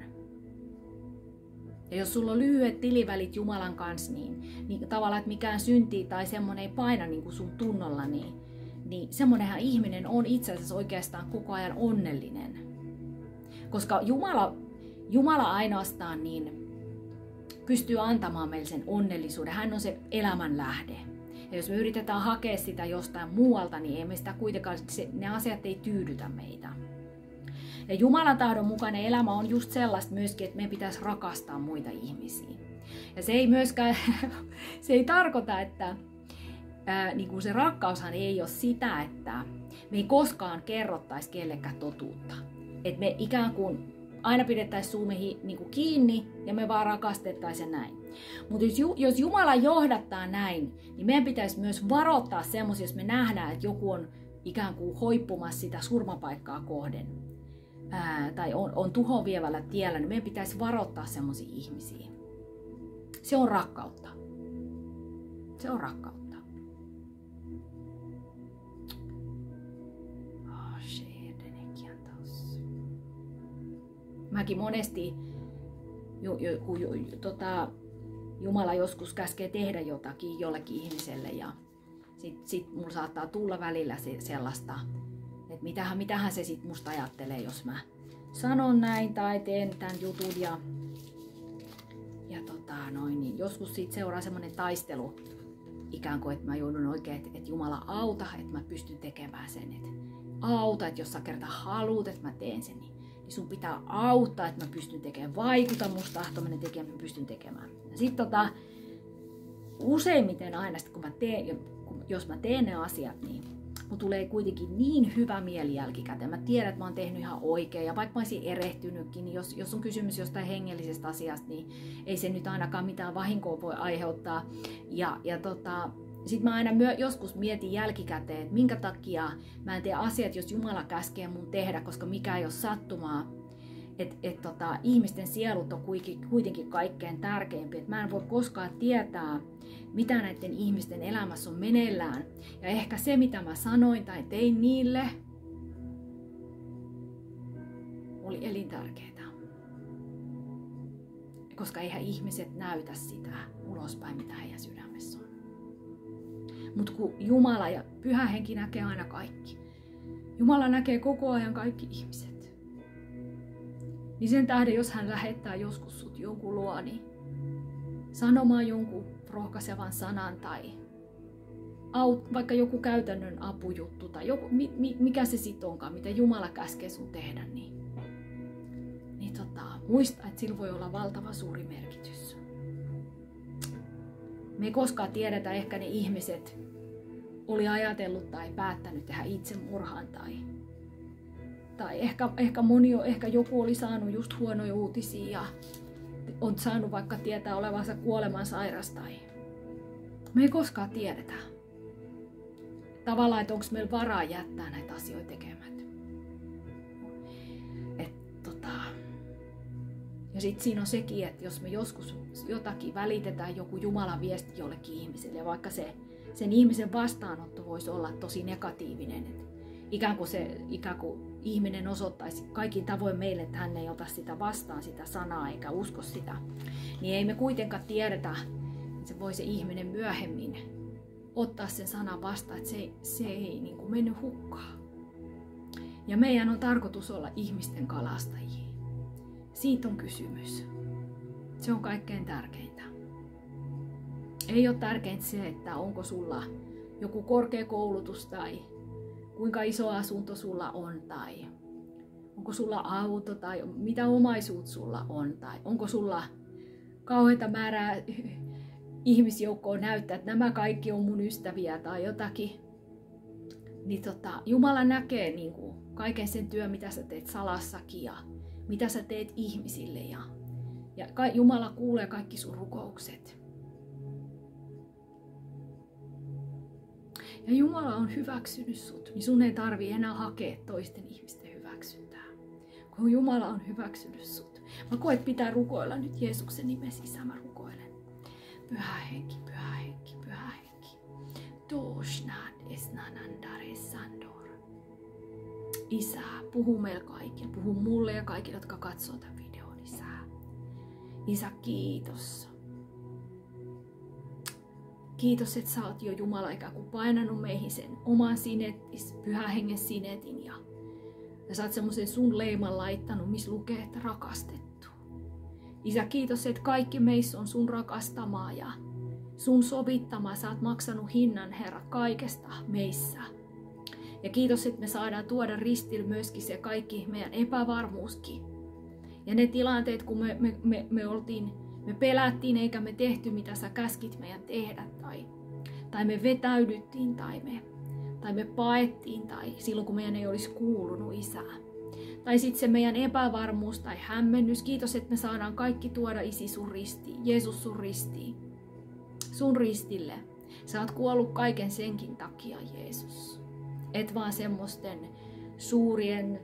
Ja jos sulla on lyhyet tilivälit Jumalan kanssa, niin, niin tavallaan, että mikään synti tai semmoinen ei paina niin kuin sun tunnolla, niin, niin semmoinenhan ihminen on itse asiassa oikeastaan koko ajan onnellinen. Koska Jumala, Jumala ainoastaan niin pystyy antamaan meille sen onnellisuuden. Hän on se elämän lähde. Ja jos me yritetään hakea sitä jostain muualta, niin ei me sitä kuitenkaan, se, ne asiat ei tyydytä meitä. Ja Jumalan tahdon mukainen elämä on just sellaista myöskin, että meidän pitäisi rakastaa muita ihmisiä. Ja se ei myöskään, se ei tarkoita, että ää, niin kuin se rakkaushan ei ole sitä, että me ei koskaan kerrottaisi kellekään totuutta. Että me ikään kuin aina pidettäisiin suumme niin kuin kiinni ja me vaan rakastettaisiin näin. Mutta jos, jos Jumala johdattaa näin, niin meidän pitäisi myös varoittaa semmoisia, jos me nähdään, että joku on ikään kuin hoippumassa sitä surmapaikkaa kohden. Ää, tai on, on tuhoon vievällä tiellä, niin meidän pitäisi varoittaa semmoisia ihmisiä. Se on rakkautta. Se on rakkautta. Oh, mäkin monesti, ju, ju, kun ju, tota, Jumala joskus käskee tehdä jotakin jollekin ihmiselle ja sit, sit mulla saattaa tulla välillä se, sellaista, että mitähän, mitähän se sit musta ajattelee, jos mä sanon näin tai teen tämän jutun. Ja, ja tota, noin, niin joskus siitä seuraa semmoinen taistelu, ikään kuin, että mä joudun oikein, että, että Jumala auta, että mä pystyn tekemään sen. Että auta, että jos sä kerta haluut, että mä teen sen, niin, niin sun pitää auttaa, että mä pystyn tekemään. Vaikuta musta tahtominen tekemään, että mä pystyn tekemään. Ja sit tota, useimmiten aina, kun mä teen, jos mä teen ne asiat, niin mun tulee kuitenkin niin hyvä mieli jälkikäteen. Mä tiedän, että mä oon tehnyt ihan oikein. Ja vaikka mä olisin erehtynytkin, niin jos, jos on kysymys jostain hengellisestä asiasta, niin ei se nyt ainakaan mitään vahinkoa voi aiheuttaa. Ja, ja tota, sit mä aina myö, joskus mietin jälkikäteen, että minkä takia mä en tee asiat, jos Jumala käskee mun tehdä, koska mikä ei ole sattumaa. Että et tota, ihmisten sielut on kuitenkin kaikkein tärkeimpiä. Et mä en voi koskaan tietää, mitä näiden ihmisten elämässä on meneillään. Ja ehkä se, mitä mä sanoin tai tein niille, oli elintärkeää. Koska eihän ihmiset näytä sitä ulospäin, mitä heidän sydämessä on. Mutta kun Jumala ja Pyhä Henki näkee aina kaikki. Jumala näkee koko ajan kaikki ihmiset. Niin sen tähden, jos hän lähettää joskus sut jonkun luo, niin sanomaan jonkun rohkaisevan sanan tai aut, vaikka joku käytännön apujuttu tai joku, mi, mikä se sit onkaan, mitä Jumala käskee sun tehdä, niin, niin tota, muista, että sillä voi olla valtava suuri merkitys. Me ei koskaan tiedetä, ehkä ne ihmiset oli ajatellut tai päättänyt tehdä itsemurhan tai Tai ehkä, ehkä, moni, ehkä joku oli saanut just huonoja uutisia ja on saanut vaikka tietää olevansa kuolemansairas. Tai me ei koskaan tiedetä. Tavallaan, että onko meillä varaa jättää näitä asioita tekemättä. Et, tota. Ja sitten siinä on sekin, että jos me joskus jotakin välitetään joku Jumalan viesti jollekin ihmiselle, ja vaikka se sen ihmisen vastaanotto voisi olla tosi negatiivinen. Et ikään kuin se ikään kuin ihminen osoittaisi kaikin tavoin meille, että hän ei ota sitä vastaan, sitä sanaa, eikä usko sitä. Niin ei me kuitenkaan tiedetä, että se voi se ihminen myöhemmin ottaa sen sanan vastaan, että se, se ei niin kuin mennyt hukkaan. Ja meidän on tarkoitus olla ihmisten kalastajia. Siitä on kysymys. Se on kaikkein tärkeintä. Ei ole tärkeintä se, että onko sulla joku korkeakoulutus tai kuinka iso asunto sulla on tai onko sulla auto tai mitä omaisuut sulla on tai onko sulla kauheita määrää ihmisjoukkoa näyttää, että nämä kaikki on mun ystäviä tai jotakin. Niin tota, Jumala näkee niin kuin kaiken sen työn, mitä sä teet salassakin ja mitä sä teet ihmisille. Ja, ja Jumala kuulee kaikki sun rukoukset. Ja Jumala on hyväksynyt sut, niin sun ei tarvii enää hakea toisten ihmisten hyväksyntää. Kun Jumala on hyväksynyt sut. Mä koen, että pitää rukoilla nyt Jeesuksen nimessä, Isä, mä rukoilen. Pyhä henki, pyhä henki, pyhä henki. Toshnad esnanandare sandor. Isä, puhu meille kaikille, puhu mulle ja kaikille, jotka katsoo tämän videon, Isä. Isä, kiitos. Kiitos, että sä oot jo Jumala ikään kuin painanut meihin sen oman sinetis, pyhän hengen sinetin ja, ja sä oot semmoisen sun leiman laittanut, missä lukee, että rakastettu. Isä, kiitos, että kaikki meissä on sun rakastamaa ja sun sovittamaa. Sä oot maksanut hinnan, Herra, kaikesta meissä. Ja kiitos, että me saadaan tuoda ristille myöskin se kaikki meidän epävarmuuskin. Ja ne tilanteet, kun me, me, me, me oltiin Me pelättiin eikä me tehty, mitä sä käskit meidän tehdä. Tai, tai me vetäydyttiin tai me, tai me paettiin tai silloin kun meidän ei olisi kuulunut, Isä. Tai sitten se meidän epävarmuus tai hämmennys. Kiitos, että me saadaan kaikki tuoda, Isi, sun ristiin. Jeesus, sun ristiin. Sun ristille. Sä oot kuollut kaiken senkin takia, Jeesus. Et vaan semmoisten suurien,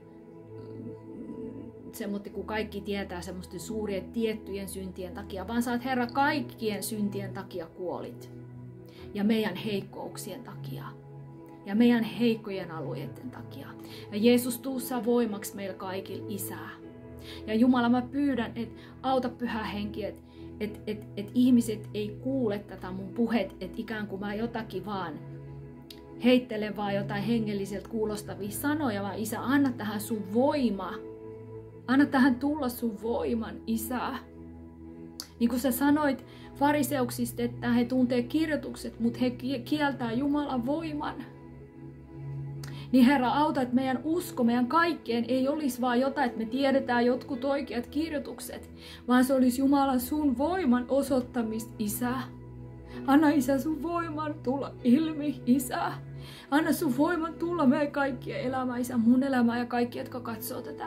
semmoinen, kun kaikki tietää semmoisten suurien tiettyjen syntien takia, vaan sä oot, Herra, kaikkien syntien takia kuolit. Ja meidän heikkouksien takia. Ja meidän heikkojen alueiden takia. Ja Jeesus, tuu sä voimaksi meillä kaikilla, Isä. Ja Jumala, mä pyydän, että auta Pyhä Henki, että et, et, et ihmiset ei kuule tätä mun puhet, että ikään kuin mä jotakin vaan heittelen vaan jotain hengelliseltä kuulostavia sanoja, vaan Isä, anna tähän sun voima. Anna tähän tulla sun voiman, Isä. Niin kuin sä sanoit fariseuksista, että he tuntee kirjoitukset, mutta he kieltää Jumalan voiman. Niin Herra, auta, että meidän usko, meidän kaikkeen ei olisi vaan jotain, että me tiedetään jotkut oikeat kirjoitukset, vaan se olisi Jumalan sun voiman osoittamista, Isä. Anna, Isä, sun voiman tulla ilmi, Isä. Anna sun voiman tulla meidän kaikkien elämään, Isä, mun elämää ja kaikki, jotka katsoo tätä.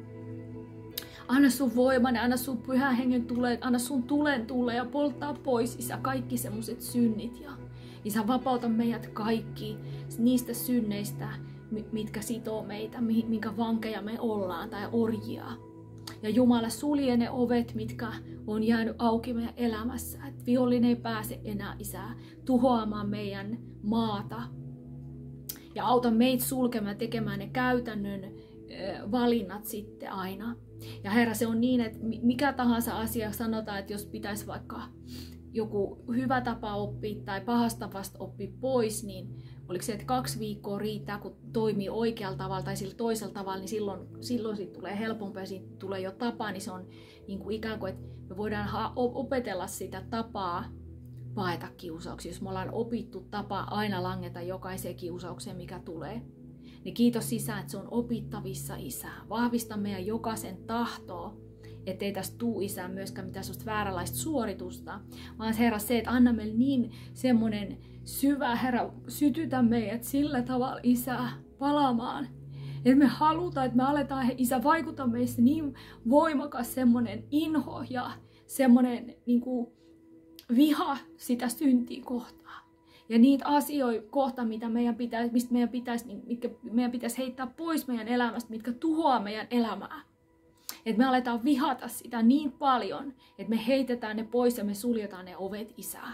Anna sun voiman ja anna sun Pyhän Hengen tulee, anna sun tulen tulla ja polttaa pois, Isä, kaikki semmoiset synnit. Ja Isä, vapauta meidät kaikki niistä synneistä, mitkä sitoo meitä, minkä vankeja me ollaan tai orjia. Ja Jumala, sulje ne ovet, mitkä on jäänyt auki meidän elämässä. Että vihollinen ei pääse enää, Isä, tuhoamaan meidän maata. Ja auta meitä sulkemaan, tekemään ne käytännön valinnat sitten aina. Ja Herra, se on niin, että mikä tahansa asia sanotaan, että jos pitäisi vaikka joku hyvä tapa oppia tai pahasta tavasta oppia pois, niin oliko se, että kaksi viikkoa riittää, kun toimii oikealla tavalla tai sillä toisella tavalla, niin silloin, silloin siitä tulee helpompi ja siitä tulee jo tapa, niin se on niin kuin ikään kuin, että me voidaan opetella sitä tapaa paeta kiusauksia. Jos me ollaan opittu tapa aina langeta jokaiseen kiusaukseen, mikä tulee, niin kiitos, Isä, että se on opittavissa, Isä. Vahvista meidän jokaisen tahtoa, ettei tästä tuu, Isä, myöskään mitään sellaista vääränlaista suoritusta, vaan Herra, se, että anna meille niin semmoinen syvä, Herra, sytytä meidät sillä tavalla, Isä, palaamaan. Että me halutaan, että me aletaan, Isä, vaikuttaa meissä niin voimakas semmoinen inho ja semmoinen niin kuin viha sitä syntiä kohtaan. Ja niitä asioita kohta, mitä meidän pitäisi, mistä meidän pitäisi, mitkä meidän pitäisi heittää pois meidän elämästä, mitkä tuhoaa meidän elämää. Että me aletaan vihata sitä niin paljon, että me heitetään ne pois ja me suljetaan ne ovet, Isä.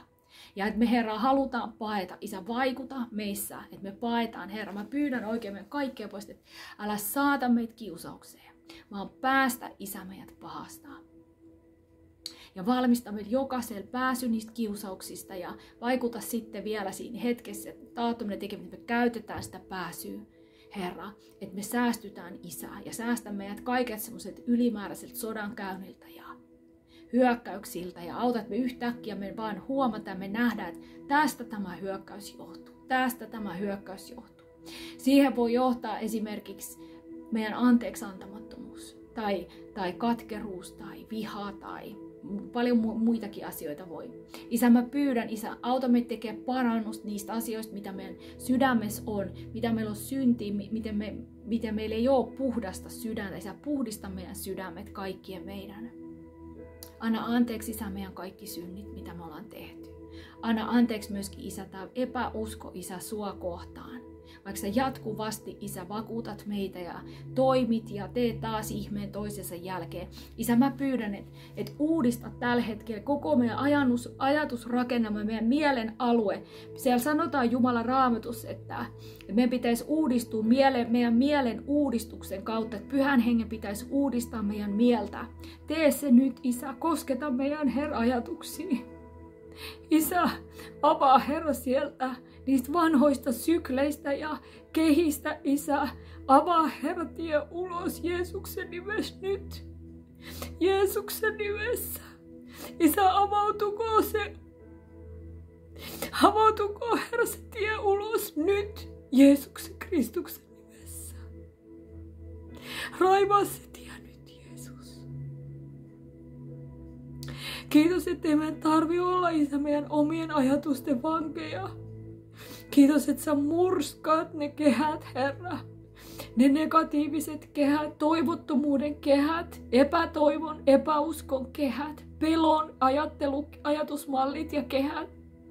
Ja että me, Herra, halutaan paeta. Isä, vaikuta meissä, että me paetaan. Herra, mä pyydän oikein meidän kaikkea pois, että älä saata meitä kiusaukseen, vaan päästä, Isä, meidät pahasta. Ja valmista meidät jokaisella pääsy niistä kiusauksista ja vaikuta sitten vielä siinä hetkessä, että taattominen tekeminen, että me käytetään sitä pääsyä, Herra, että me säästytään, Isä, ja säästä meidät kaiket semmoiset ylimääräiset sodankäynniltä ja hyökkäyksiltä ja autat me yhtäkkiä, me vaan huomataan, me nähdään, että tästä tämä hyökkäys johtuu, tästä tämä hyökkäys johtuu. Siihen voi johtaa esimerkiksi meidän anteeksiantamattomuus tai, tai katkeruus tai viha tai paljon muitakin asioita voi. Isä, mä pyydän, Isä, auta meitä tekemään parannusta niistä asioista, mitä meidän sydämessä on, mitä meillä on syntiä, miten, me, miten meillä ei ole puhdasta sydäntä. Isä, puhdista meidän sydämet kaikkien meidän. Anna anteeksi, Isä, meidän kaikki synnit, mitä me ollaan tehty. Anna anteeksi myöskin, Isä, tämä epäusko, Isä, sua kohtaan. Vaikka sä jatkuvasti, Isä, vakuutat meitä ja toimit ja teet taas ihmeen toisensa jälkeen. Isä, mä pyydän, että et uudista tällä hetkellä koko meidän ajanus, ajatusrakennelma, meidän mielen alue. Siellä sanotaan Jumalan Raamatussa, että meidän pitäisi uudistua miele, meidän mielen uudistuksen kautta, että Pyhän Hengen pitäisi uudistaa meidän mieltä. Tee se nyt, Isä, kosketa meidän Herra ajatuksiin. Isä, avaa, Herra, sieltä niistä vanhoista sykleistä ja kehistä, Isä. Avaa, Herra, tie ulos Jeesuksen nimessä nyt. Jeesuksen nimessä. Isä, avautuko se, avautuko, Herra, se tie ulos nyt Jeesuksen Kristuksen nimessä. Raivaa se tie nyt, Jeesus. Kiitos, ettei meidän tarvi olla, Isä, meidän omien ajatusten vankeja. Kiitos, että sä murskaat ne kehät, Herra. Ne negatiiviset kehät, toivottomuuden kehät, epätoivon, epäuskon kehät, pelon ajattelu, ajatusmallit ja kehät.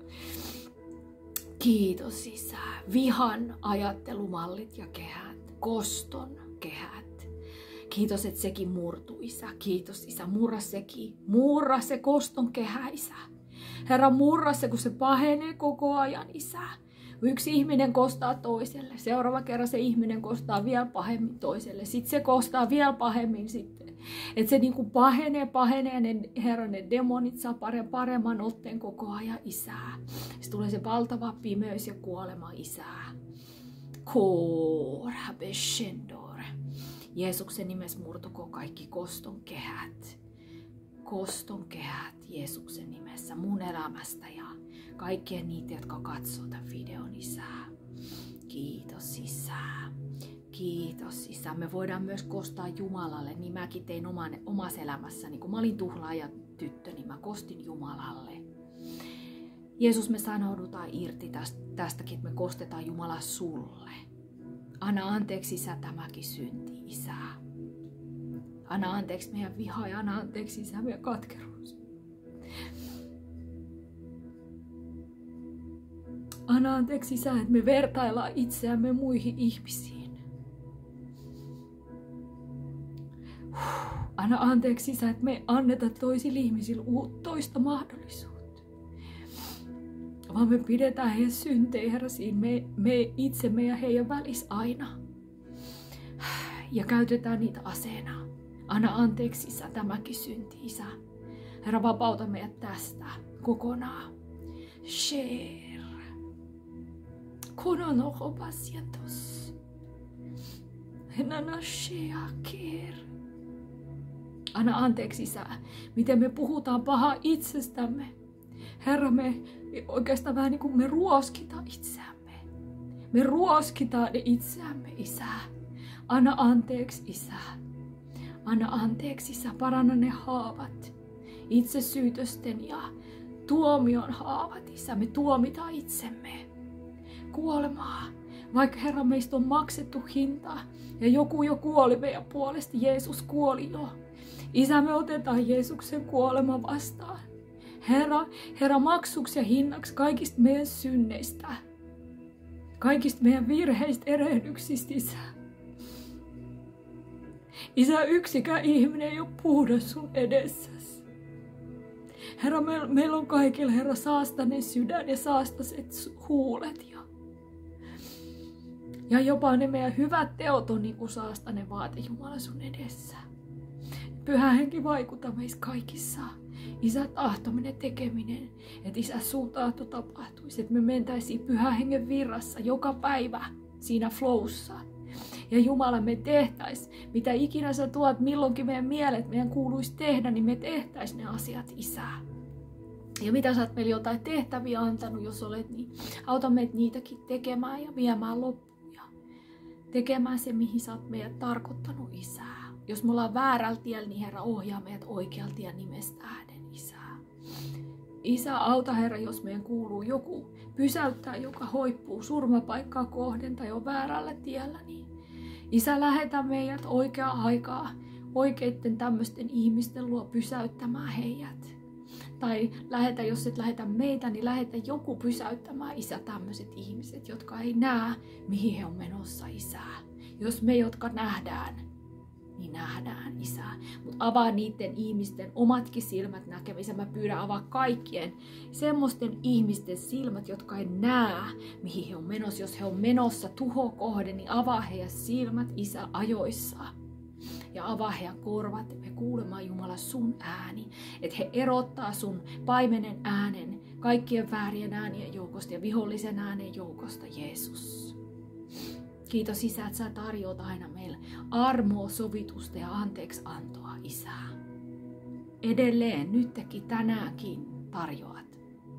Kiitos, Isä. Vihan ajattelumallit ja kehät, koston kehät. Kiitos, että sekin murtuu, Isä. Kiitos, Isä. Murra sekin. Murra se koston kehä, Isä. Herra, murra se, kun se pahenee koko ajan, Isä. Yksi ihminen kostaa toiselle. Seuraava kerran se ihminen kostaa vielä pahemmin toiselle. Sitten se kostaa vielä pahemmin sitten. Että se niinku pahenee, pahenee. Ne, Herra, ne demonit saa paremman otteen koko ajan, Isä. Sitten tulee se valtava pimeys ja kuolema, Isä. Kora beshendore. Jeesuksen nimessä murtuko kaikki koston kehät. Koston kehät Jeesuksen nimessä mun elämästä ja kaikkien niitä, jotka katsoo tämän videon, Isä. Kiitos, Isä. Kiitos, Isä. Me voidaan myös kostaa Jumalalle, niin mäkin tein oman, omassa elämässäni. Kun mä olin tuhlaaja tyttö, niin mä kostin Jumalalle. Jeesus, me sanoudutaan irti tästä, tästäkin, että me kostetaan Jumala sulle. Anna anteeksi, Isä, tämäkin synti, Isä. Anna anteeksi meidän viha ja anna anteeksi, Isä, meidän katkeruus. Anna anteeksi, Isä, että me vertaillaan itseämme muihin ihmisiin. Anna anteeksi, Isä, että me anneta toisille ihmisille toista mahdollisuutta. Vaan me pidetään heidän syntejä, Herra, siinä me, me itsemme ja heidän välissä aina. Ja käytetään niitä aseena. Anna anteeksi, Isä, tämäkin synti, Isä. Herra, vapauta meidät tästä kokonaan. Sher. Kononoho pasientos. Henana sheaker. Anna anteeksi, Isä, miten me puhutaan pahaa itsestämme. Herra, me oikeastaan vähän niin kuin me ruoskitaan itseämme. Me ruoskitaan itseämme, Isä. Anna anteeksi, Isä. Anna anteeksi, Isä. Paranna ne haavat. Itsesyytösten ja tuomion haavat, Isä. Me tuomitaan itsemme kuolemaa. Vaikka, Herra, meistä on maksettu hinta ja joku jo kuoli meidän puolesta. Jeesus kuoli jo. Isä, me otetaan Jeesuksen kuolema vastaan. Herra, Herra, maksuksi ja hinnaksi kaikista meidän synneistä. Kaikista meidän virheistä, erehdyksistä, Isä. Isä, yksikään ihminen ei ole puhdas sun edessäsi. Herra, me, meillä on kaikilla, Herra, saastainen sydän ja saastaset huulet. Ja, ja jopa ne meidän hyvät teot on niin kuin saastainen vaate, Jumala, sun edessä. Pyhä Henki, vaikuta meissä kaikissa. Isä, tahtominen, tekeminen, että Isä, sun tahto tapahtuisi, että me mentäisiin Pyhän Hengen virrassa joka päivä siinä flowssa. Ja Jumala, me tehtäis, mitä ikinä sä tuot milloinkin meidän mielet, meidän kuuluisi tehdä, niin me tehtäis ne asiat, Isä. Ja mitä sä oot meille jotain tehtäviä antanut, jos olet, niin auta meitä niitäkin tekemään ja viemään loppuun. Ja tekemään se, mihin sä oot meidät tarkoittanut, Isä. Jos me ollaan väärällä tiellä, niin Herra, ohjaa meidät oikealta tiellä nimestä tähden, Isä. Isä, auta, Herra, jos meidän kuuluu joku pysäyttää, joka hoippuu surmapaikkaa kohden tai on väärällä tiellä, niin Isä, lähetä meidät oikeaa aikaa oikeitten tämmöisten ihmisten luo pysäyttämään heidät. Tai lähetä, jos et lähetä meitä, niin lähetä joku pysäyttämään, Isä, tämmöiset ihmiset, jotka ei näe, mihin he on menossa, Isä. Jos me, jotka nähdään, niin nähdään, Isä. Mutta avaa niiden ihmisten omatkin silmät näkemisen. Mä pyydän avaa kaikkien semmoisten ihmisten silmät, jotka ei näe, mihin he on menossa. Jos he on menossa tuho kohden, niin avaa heidän silmät, Isä, ajoissa. Ja avaa heidän korvat, että me kuulemaan, Jumala, sun ääni. Että he erottaa sun paimenen äänen kaikkien väärien äänien joukosta ja vihollisen äänen joukosta, Jeesus. Kiitos, Isä, että sä tarjoat aina meille armoa, sovitusta ja anteeksiantoa, Isä. Edelleen, nytkin, tänäänkin tarjoat.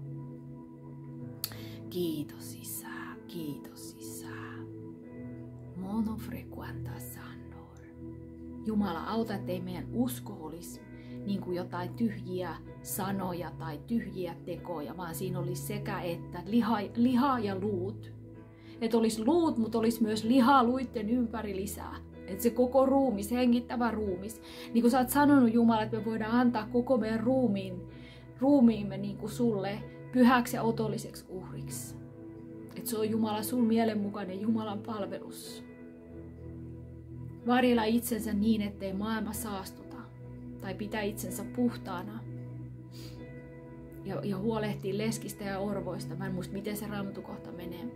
Kiitos, Isä. Kiitos, Isä. Mono frequenta sandor. Jumala, auta, ettei meidän usko olisi niin kuin jotain tyhjiä sanoja tai tyhjiä tekoja, vaan siinä olisi sekä että liha, liha ja luut. Että olisi luut, mutta olisi myös lihaa luitten ympäri lisää. Että se koko ruumis, hengittävä ruumis. Niin kuin sä oot sanonut, Jumala, että me voidaan antaa koko meidän ruumiin, ruumiimme niin kuin sulle pyhäksi ja otolliseksi uhriksi. Että se on, Jumala, sun mielenmukainen Jumalan palvelus. Varjella itsensä niin, ettei maailma saastuta. Tai pitää itsensä puhtaana. Ja, ja huolehtii leskistä ja orvoista. Mä en muista, miten se Raamattukohta menee.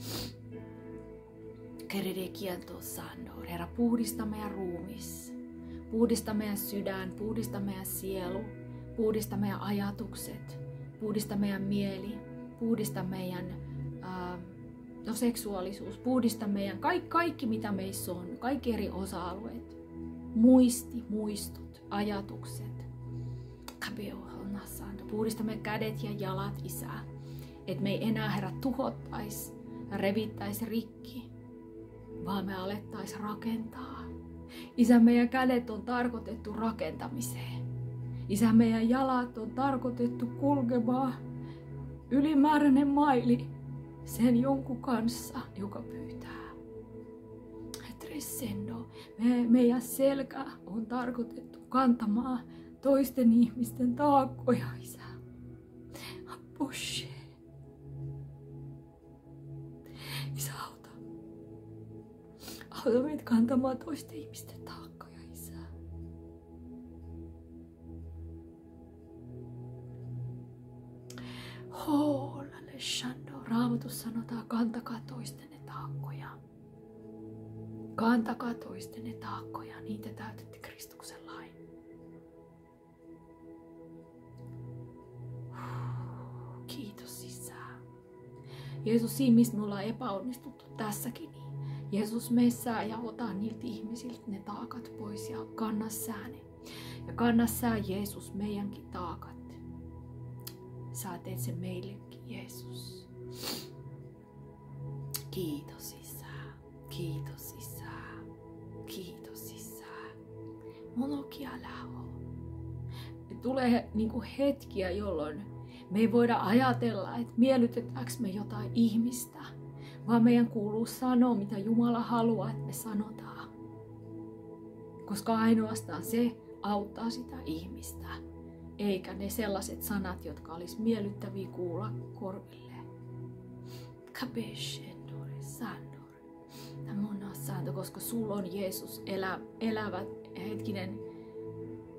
Herra, puhdista meidän ruumis, puhdista meidän sydän, puhdista meidän sielu, puhdista meidän ajatukset, puhdista meidän mieli, puhdista meidän äh, no, seksuaalisuus, puhdista meidän kaikki, kaikki, mitä meissä on, kaikki eri osa-alueet, muisti, muistut, ajatukset. Puhdista meidän kädet ja jalat, Isä, että me ei enää, Herra, tuhottaisi ja revittäisi rikki, vaan me alettaisiin rakentaa. Isä, meidän kädet on tarkoitettu rakentamiseen. Isä, meidän jalat on tarkoitettu kulkemaan ylimääräinen maili sen jonkun kanssa, joka pyytää. Tresendo, me, meidän selkä on tarkoitettu kantamaan toisten ihmisten taakkoja, Isä. Apushe. Isä, auta. Auta meitä kantamaan toisten ihmisten taakkoja, Isä. Hoolale shando. Raamatussa sanotaan, kantakaa toistenne taakkoja. Kantakaa toistenne taakkoja, niitä täytätte Kristuksen lain. Kiitos, Isä. Jeesus, siinä missä me ollaan epäonnistuttu tässäkin, niin Jeesus, mene sä ja ota niiltä ihmisiltä ne taakat pois ja kanna sä ne. Ja kanna sä, Jeesus, meidänkin taakat. Sä teet sen meillekin, Jeesus. Kiitos, Isä. Kiitos, Isä. Kiitos, Isä. Monokia läho. Tulee niinku hetkiä, jolloin me ei voida ajatella, että miellytetäänkö me jotain ihmistä, vaan meidän kuuluu sanoa, mitä Jumala haluaa, että me sanotaan. Koska ainoastaan se auttaa sitä ihmistä, eikä ne sellaiset sanat, jotka olisi miellyttäviä kuulla korville. Kabeshendore sandor. Tämä on santo, koska sulla on Jeesus elä, elävä, hetkinen,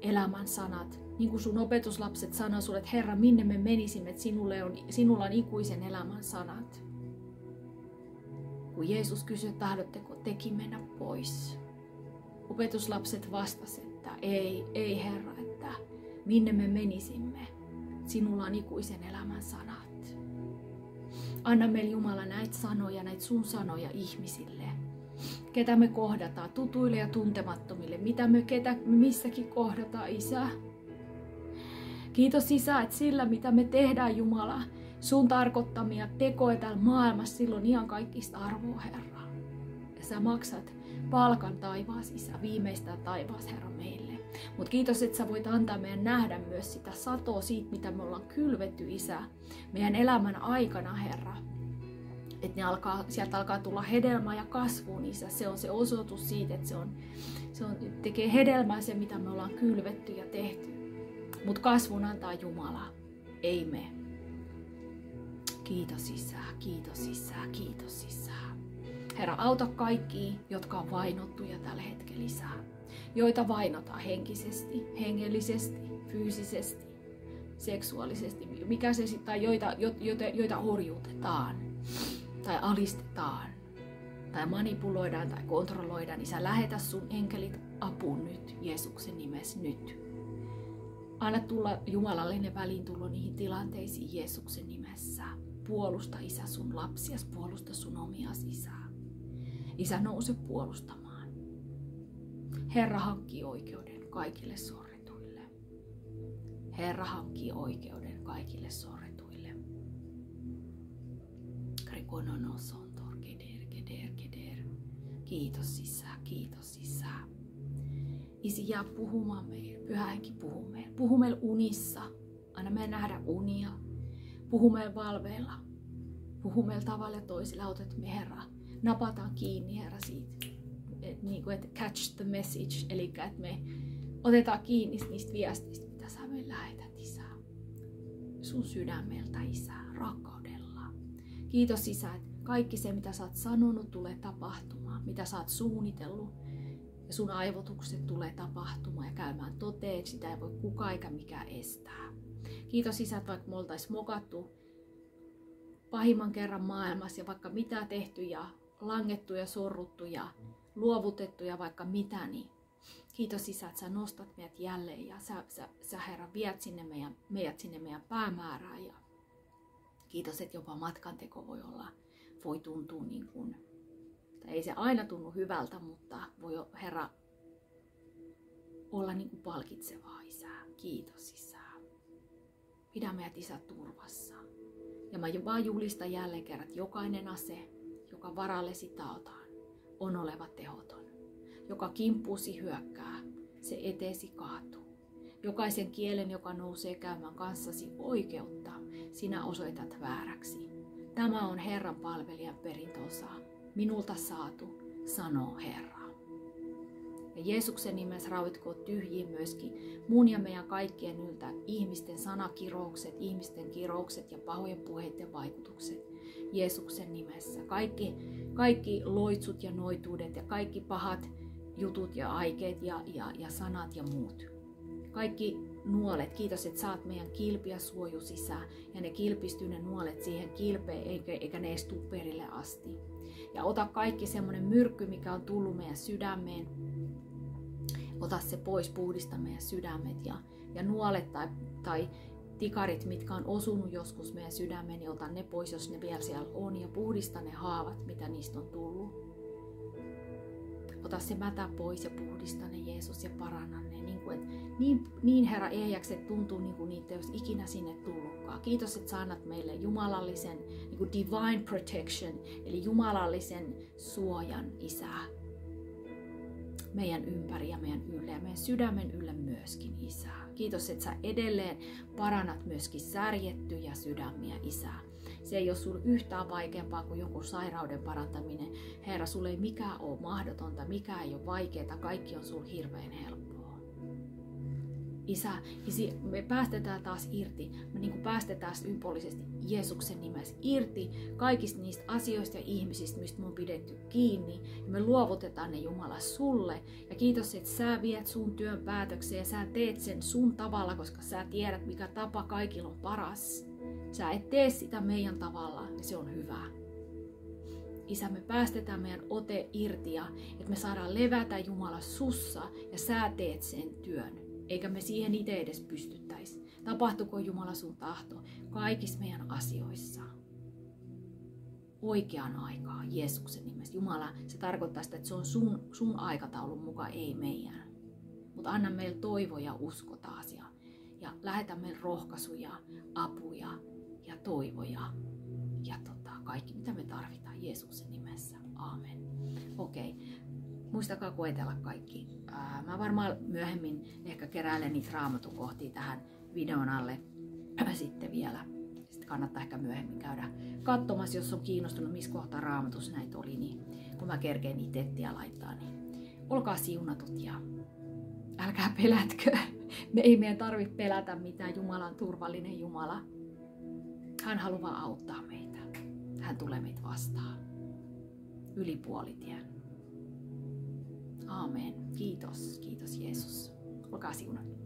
elämän sanat. Niin kuin sun opetuslapset sanoi sulle, että Herra, minne me menisimme, että sinulle on, sinulla on ikuisen elämän sanat. Kun Jeesus kysyi, että tahdotteko tekin mennä pois. Opetuslapset vastasivat, että ei, ei Herra, että minne me menisimme. Sinulla on ikuisen elämän sanat. Anna meille Jumala näitä sanoja, näitä sun sanoja ihmisille. Ketä me kohdataan, tutuille ja tuntemattomille. Mitä me ketä me missäkin kohdataan, Isä. Kiitos Isä, että sillä mitä me tehdään Jumala, sun tarkoittamia tekoja täällä maailmassa, silloin ihan kaikista arvoa Herra. Ja sä maksat palkan taivaas Isä, viimeistään taivaas Herra meille. Mutta kiitos, että sä voit antaa meidän nähdä myös sitä satoa siitä, mitä me ollaan kylvetty Isä, meidän elämän aikana Herra. Että ne alkaa, sieltä alkaa tulla hedelmää ja kasvuun Isä. Se on se osoitus siitä, että se, on, se on, tekee hedelmää se, mitä me ollaan kylvetty ja tehty. Mutta kasvun antaa Jumala, ei me. Kiitos Isä, kiitos Isä, kiitos Isä. Herra, auta kaikkia, jotka on vainottuja tällä hetkellä Isä. Joita vainotaan henkisesti, hengellisesti, fyysisesti, seksuaalisesti, mikä se sitten, tai joita, joita, joita horjutetaan, tai alistetaan, tai manipuloidaan, tai kontrolloidaan, niin sä lähetä sun enkelit apuun nyt, Jeesuksen nimessä nyt. Anna tulla jumalallinen väliintulo niihin tilanteisiin Jeesuksen nimessä. Puolusta Isä sun lapsias, puolusta sun omias Isä. Isä nouse puolustamaan. Herra hankkii oikeuden kaikille sorretuille. Herra hankkii oikeuden kaikille sorretuille. Krikononosontor, keder, keder, keder. Kiitos Isä, kiitos Isä. Isi, jää puhumaan meille, Pyhä Henki puhu meille. Puhu meille unissa, anna meidän nähdä unia. Puhu meille valveilla, puhu meille tavalla ja toisilla, autat me Herra. Napataan kiinni Herra siitä, että niin kuin, että catch the message, eli että me otetaan kiinni niistä viesteistä, mitä sä meille lähetät Isä. Sun sydämeltä Isä, rakkaudella. Kiitos Isä, että kaikki se mitä sä oot sanonut tulee tapahtumaan, mitä sä oot suunnitellut. Ja sun aivotukset tulee tapahtumaan ja käymään toteen, sitä ei voi kukaan eikä mikään estää. Kiitos Isä, että vaikka me oltaisiin mokattu pahimman kerran maailmassa ja vaikka mitä tehty ja langettu ja sorruttu ja luovutettu ja vaikka mitä, niin kiitos Isä, että sä nostat meidät jälleen ja sä, sä, sä Herra viet sinne meidän, meidät sinne meidän päämäärään. Ja kiitos, että jopa matkanteko voi olla, voi tuntua niin kuin, ei se aina tunnu hyvältä, mutta voi Herra olla niin kuin palkitsevaa Isä. Kiitos Isä. Pidä meidät Isä turvassa. Ja mä vaan julistan jälleen kerran, että jokainen ase, joka varallesi taotaan, on oleva tehoton. Joka kimppuusi hyökkää, se eteesi kaatuu. Jokaisen kielen, joka nousee käymään kanssasi oikeutta, sinä osoitat vääräksi. Tämä on Herran palvelijan perintöosa. Minulta saatu, sanoo Herra. Ja Jeesuksen nimessä rauhoitkoon tyhjiin myöskin mun ja meidän kaikkien yltä ihmisten sanakiroukset, ihmisten kiroukset ja pahojen puheiden vaikutukset. Jeesuksen nimessä. Kaikki, kaikki loitsut ja noituudet ja kaikki pahat jutut ja aikeet ja, ja, ja sanat ja muut. Kaikki nuolet, kiitos, että saat meidän kilpiä suoju sisään ja ne kilpistyy ne nuolet siihen kilpeen eikä, eikä ne edes tuu perille asti. Ja ota kaikki semmoinen myrkky, mikä on tullut meidän sydämeen. Ota se pois, puhdista meidän sydämet ja, ja nuolet tai, tai tikarit, mitkä on osunut joskus meidän sydämeen, niin ota ne pois, jos ne vielä siellä on ja puhdista ne haavat, mitä niistä on tullut. Ota se mätä pois ja puhdista ne Jeesus ja paranna ne. Niin, kuin, niin, niin Herra ehjäkset tuntuu niin kuin niitä ei olisi ikinä sinne tullutkaan. Kiitos, että sä annat meille jumalallisen niin kuin divine protection, eli jumalallisen suojan Isä. Meidän ympäri ja meidän ylle ja meidän sydämen ylle myöskin Isä. Kiitos, että sä edelleen parannat myöskin särjettyjä sydämiä Isä. Se ei ole sulle yhtään vaikeampaa kuin jonkun sairauden parantaminen. Herra, sulle ei mikään ole mahdotonta, mikään ei ole vaikeaa, kaikki on sulle hirveän helppoa. Isä, isi, me päästetään taas irti, me niin kuin päästetään symbolisesti Jeesuksen nimessä irti kaikista niistä asioista ja ihmisistä, mistä me on pidetty kiinni. Ja me luovutetaan ne Jumala sulle. Ja kiitos, että sä viet sun työn päätökseen ja sä teet sen sun tavalla, koska sä tiedät, mikä tapa kaikilla on paras. Sä et tee sitä meidän tavalla ja se on hyvä. Isä, me päästetään meidän ote irti ja että me saadaan levätä Jumala sussa ja sä teet sen työn. Eikä me siihen itse edes pystyttäisi. Tapahtuko Jumala sun tahto kaikissa meidän asioissa. Oikeaan aikaan Jeesuksen nimessä. Jumala, se tarkoittaa sitä, että se on sun, sun aikataulun mukaan, ei meidän. Mutta anna meille toivo ja usko taas. Ja, ja lähetä meille rohkaisuja, apuja ja toivoja. Ja tota, kaikki mitä me tarvitaan Jeesuksen nimessä. Aamen. Okei. Okay. Muistakaa koetella kaikki. Ää, mä varmaan myöhemmin ehkä keräilen niitä raamatukohtia tähän videon alle sitten vielä. Sitten kannattaa ehkä myöhemmin käydä katsomassa, jos on kiinnostunut, missä kohtaa raamatus näitä oli, niin kun mä kerkeen niitä ettiä laittaa, niin olkaa siunatut ja älkää pelätkö. Me ei meidän tarvitse pelätä mitään. Jumala on turvallinen Jumala. Hän haluaa auttaa meitä. Hän tulee meitä vastaan. Yli puolitien. Aamen. Kiitos. Kiitos Jeesus. Olkaa siunattu.